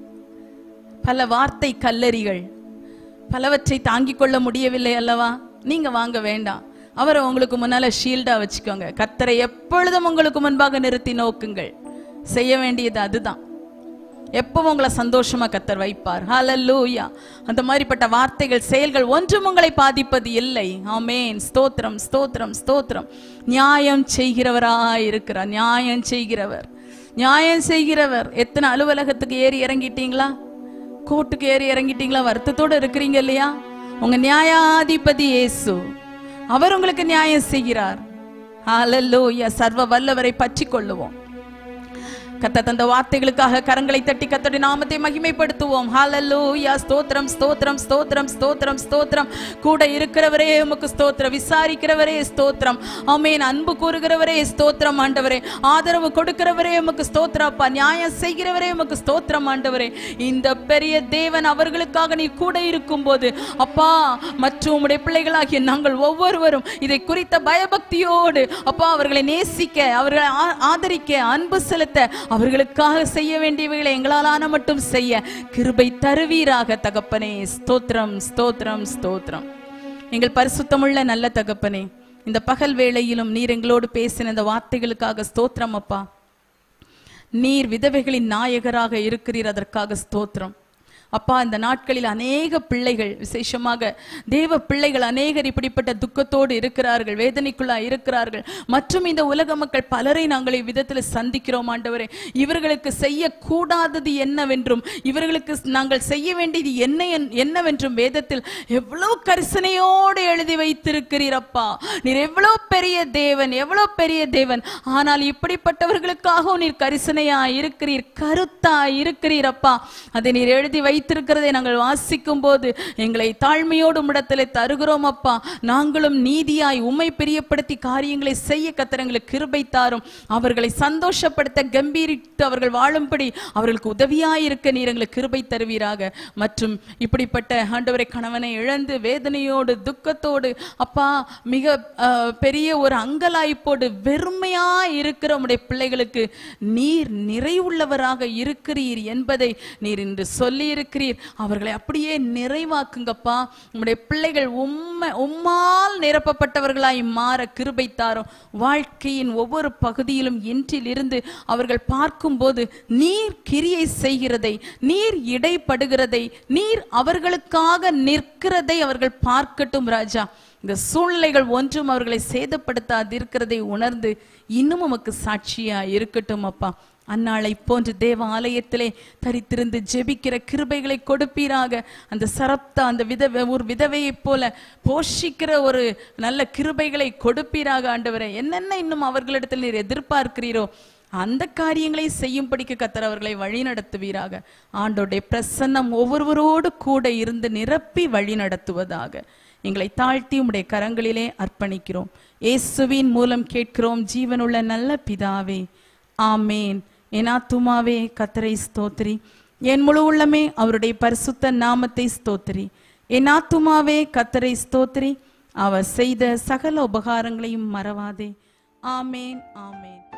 பல வார்த்தை கல்லறிகள் பலவற்றை தாங்கிக் கொள்ள முடியவில்லை அல்லவா? நீங்க வாங்க வேண்டாம், அவரை உங்களுக்கு முன்னால ஷீல்டா வச்சுக்கோங்க. கர்த்தரை எப்பொழுதும் உங்களுக்கு முன்பாக நிறுத்தி நோக்குங்கள். செய்ய வேண்டியது அதுதான். எப்பவும் உங்களை சந்தோஷமா கர்த்தர் வைப்பார். ஹல்லேலூயா. அந்த மாதிரிப்பட்ட வார்த்தைகள் செயல்கள் ஒன்றும் உங்களை பாதிப்பது இல்லை. ஆமென். ஸ்தோத்திரம், ஸ்தோத்திரம், ஸ்தோத்திரம். நியாயம் செய்கிறவராய் இருக்கிறார். நியாயம் செய்கிறவர், நியாயம் செய்கிறவர். எத்தனை அலுவலகத்துக்கு ஏறி இறங்கிட்டீங்களா? கோர்ட்டுக்கு ஏறி இறங்கிட்டீங்களா? வருத்தத்தோடு இருக்கிறீங்க இல்லையா? உங்க நியாயாதிபதி இயேசு, அவர் உங்களுக்கு நியாயம் செய்கிறார். ஹல்லேலூயா. சர்வ வல்லவரை பற்றி கொள்ளுவோம். கர்த்தர் தந்த வார்த்தைகளுக்காக கரங்களை தட்டி கர்த்தருடைய நாமத்தை மகிமைப்படுத்துவோம். ஹல்லேலூயா. ஸ்தோத்திரம், ஸ்தோத்திரம், ஸ்தோத்திரம், ஸ்தோத்திரம், ஸ்தோத்திரம். கூட இருக்கிறவரே உமக்கு ஸ்தோத்திரம். விசாரிக்கிறவரே ஸ்தோத்திரம். ஆமென். அன்பு கூறுகிறவரே ஸ்தோத்திரம் ஆண்டவரே. ஆதரவு கொடுக்கிறவரே உமக்கு ஸ்தோத்திரம் அப்பா. நியாயம் செய்கிறவரே உமக்கு ஸ்தோத்திரம் ஆண்டவரே. இந்த பெரிய தேவன் அவர்களுக்காக நீ கூட இருக்கும் போது அப்பா, மற்றும் உம்முடைய பிள்ளைகளாகிய நாங்கள் ஒவ்வொருவரும் இதை குறித்த பயபக்தியோடு அப்பா அவர்களை நேசிக்க, அவர்களை ஆதரிக்க, அன்பு செலுத்த, அவர்களுக்காக செய்ய வேண்டியவைகளை எங்களாலான மட்டும் செய்ய கிருபை தருவீராக தகப்பனே. ஸ்தோத்திரம், ஸ்தோத்திரம், ஸ்தோத்திரம். எங்கள் பரிசுத்தமுள்ள நல்ல தகப்பனே, இந்த பகல் வேளையிலும் நீர் எங்களோடு பேசின இந்த வார்த்தைகளுக்காக ஸ்தோத்திரம் அப்பா. நீர் விதவைகளின் நாயகராக இருக்கிறீர், அதற்காக ஸ்தோத்திரம் அப்பா. இந்த நாட்களில் அநேக பிள்ளைகள், விசேஷமாக தேவ பிள்ளைகள் அநேகர் இப்படிப்பட்ட துக்கத்தோடு இருக்கிறார்கள், வேதனைக்குள்ளா இருக்கிறார்கள். மற்றும் இந்த உலக மக்கள் பலரை நாங்கள் இவ்விதத்தில் சந்திக்கிறோம் ஆண்டவரே. இவர்களுக்கு செய்யக்கூடாதது என்னவென்றும் இவர்களுக்கு நாங்கள் செய்ய வேண்டியது என்ன என்னவென்றும் வேதத்தில் எவ்வளவு கரிசனையோடு எழுதி வைத்திருக்கிறீரப்பா. நீர் எவ்வளவு பெரிய தேவன், எவ்வளவு பெரிய தேவன். ஆனால் இப்படிப்பட்டவர்களுக்காக நீர் கரிசனையா இருக்கிறீர், கருத்தா இருக்கிறீரப்பா. அதை நீர் எழுதி வை வைத்திருக்கிறதை நாங்கள் வாசிக்கும் போது எங்களை தாழ்மையோடு உம்மிடத்திலே தருகிறோம் அப்பா. நாங்களும் நீதியாய் உம்மை பிரியப்படுத்தி காரியங்களை செய்ய கர்த்தர் எங்களுக்கு கிருபை தாரும். அவர்களை சந்தோஷப்படுத்த, கம்பீரித்து அவர்கள் வாழும்படி அவர்களுக்கு உதவியாய் இருக்க நீர் எங்களுக்கு கிருபை தருவீராக. மற்றும் இப்படிப்பட்ட ஆண்டவரை கணவனை இழந்து வேதனையோடு துக்கத்தோடு அப்பா மிக பெரிய ஒரு அங்கலாய்ப்போடு வெறுமையா இருக்கிற உம்முடைய பிள்ளைகளுக்கு நீர் நிறைவுள்ளவராக இருக்கிறீர் என்பதை நீர் இன்று சொல்லி இருக்கிறீர். அவர்களை அப்படியே நிறைவாக்குங்கப்பா. உம்முடைய பிள்ளைகள் உம்மை உம்மால் நிரப்பப்பட்டவர்களாய் மாற கிருபை தாரும். வாழ்க்கையின் ஒவ்வொரு பகுதியிலும் இன்றிலிருந்து அவர்கள் பார்க்கும்போது நீர் கிரியை செய்கிறதை, நீர் இடைப்படுகிறதை, நீர் அவர்களுக்காக நிற்கிறதை அவர்கள் பார்க்கட்டும் ராஜா. இந்த சூழ்நிலைகள் ஒன்றும் அவர்களை சேதப்படுத்தாது இருக்கிறதை உணர்ந்து இன்னும் உமக்கு சாட்சியா இருக்கட்டும் அப்பா. அந்நாளை போன்று தேவ ஆலயத்திலே தரித்திருந்து ஜெபிக்கிற கிருபைகளை கொடுப்பீராக. அந்த சரப்தா அந்த விதவை ஒரு விதவையை போல போஷிக்கிற ஒரு நல்ல கிருபைகளை கொடுப்பீராக ஆண்டவரே. என்னென்ன இன்னும் அவர்களிடத்தில் நீர் எதிர்பார்க்கிறீரோ அந்த காரியங்களை செய்யும்படிக்கு கர்த்தர் அவர்களை வழி நடத்துவீராக. ஆண்டோடைய பிரசன்னம் ஒவ்வொருவரோடு கூட இருந்து நிரப்பி வழி நடத்துவதாக. எங்களை தாழ்த்தி உம்முடைய கரங்களிலே அர்ப்பணிக்கிறோம். இயேசுவின் மூலம் கேட்கிறோம் ஜீவனுள்ள நல்ல பிதாவே, ஆமேன். என் ஆத்துமாவே கர்த்தரை ஸ்தோத்திரி, என் முழு உள்ளமே அவருடைய பரிசுத்த நாமத்தை ஸ்தோத்திரி. என் ஆத்துமாவே கர்த்தரை ஸ்தோத்திரி, அவர் செய்த சகல உபகாரங்களையும் மறவாதே. ஆமேன், ஆமேன்.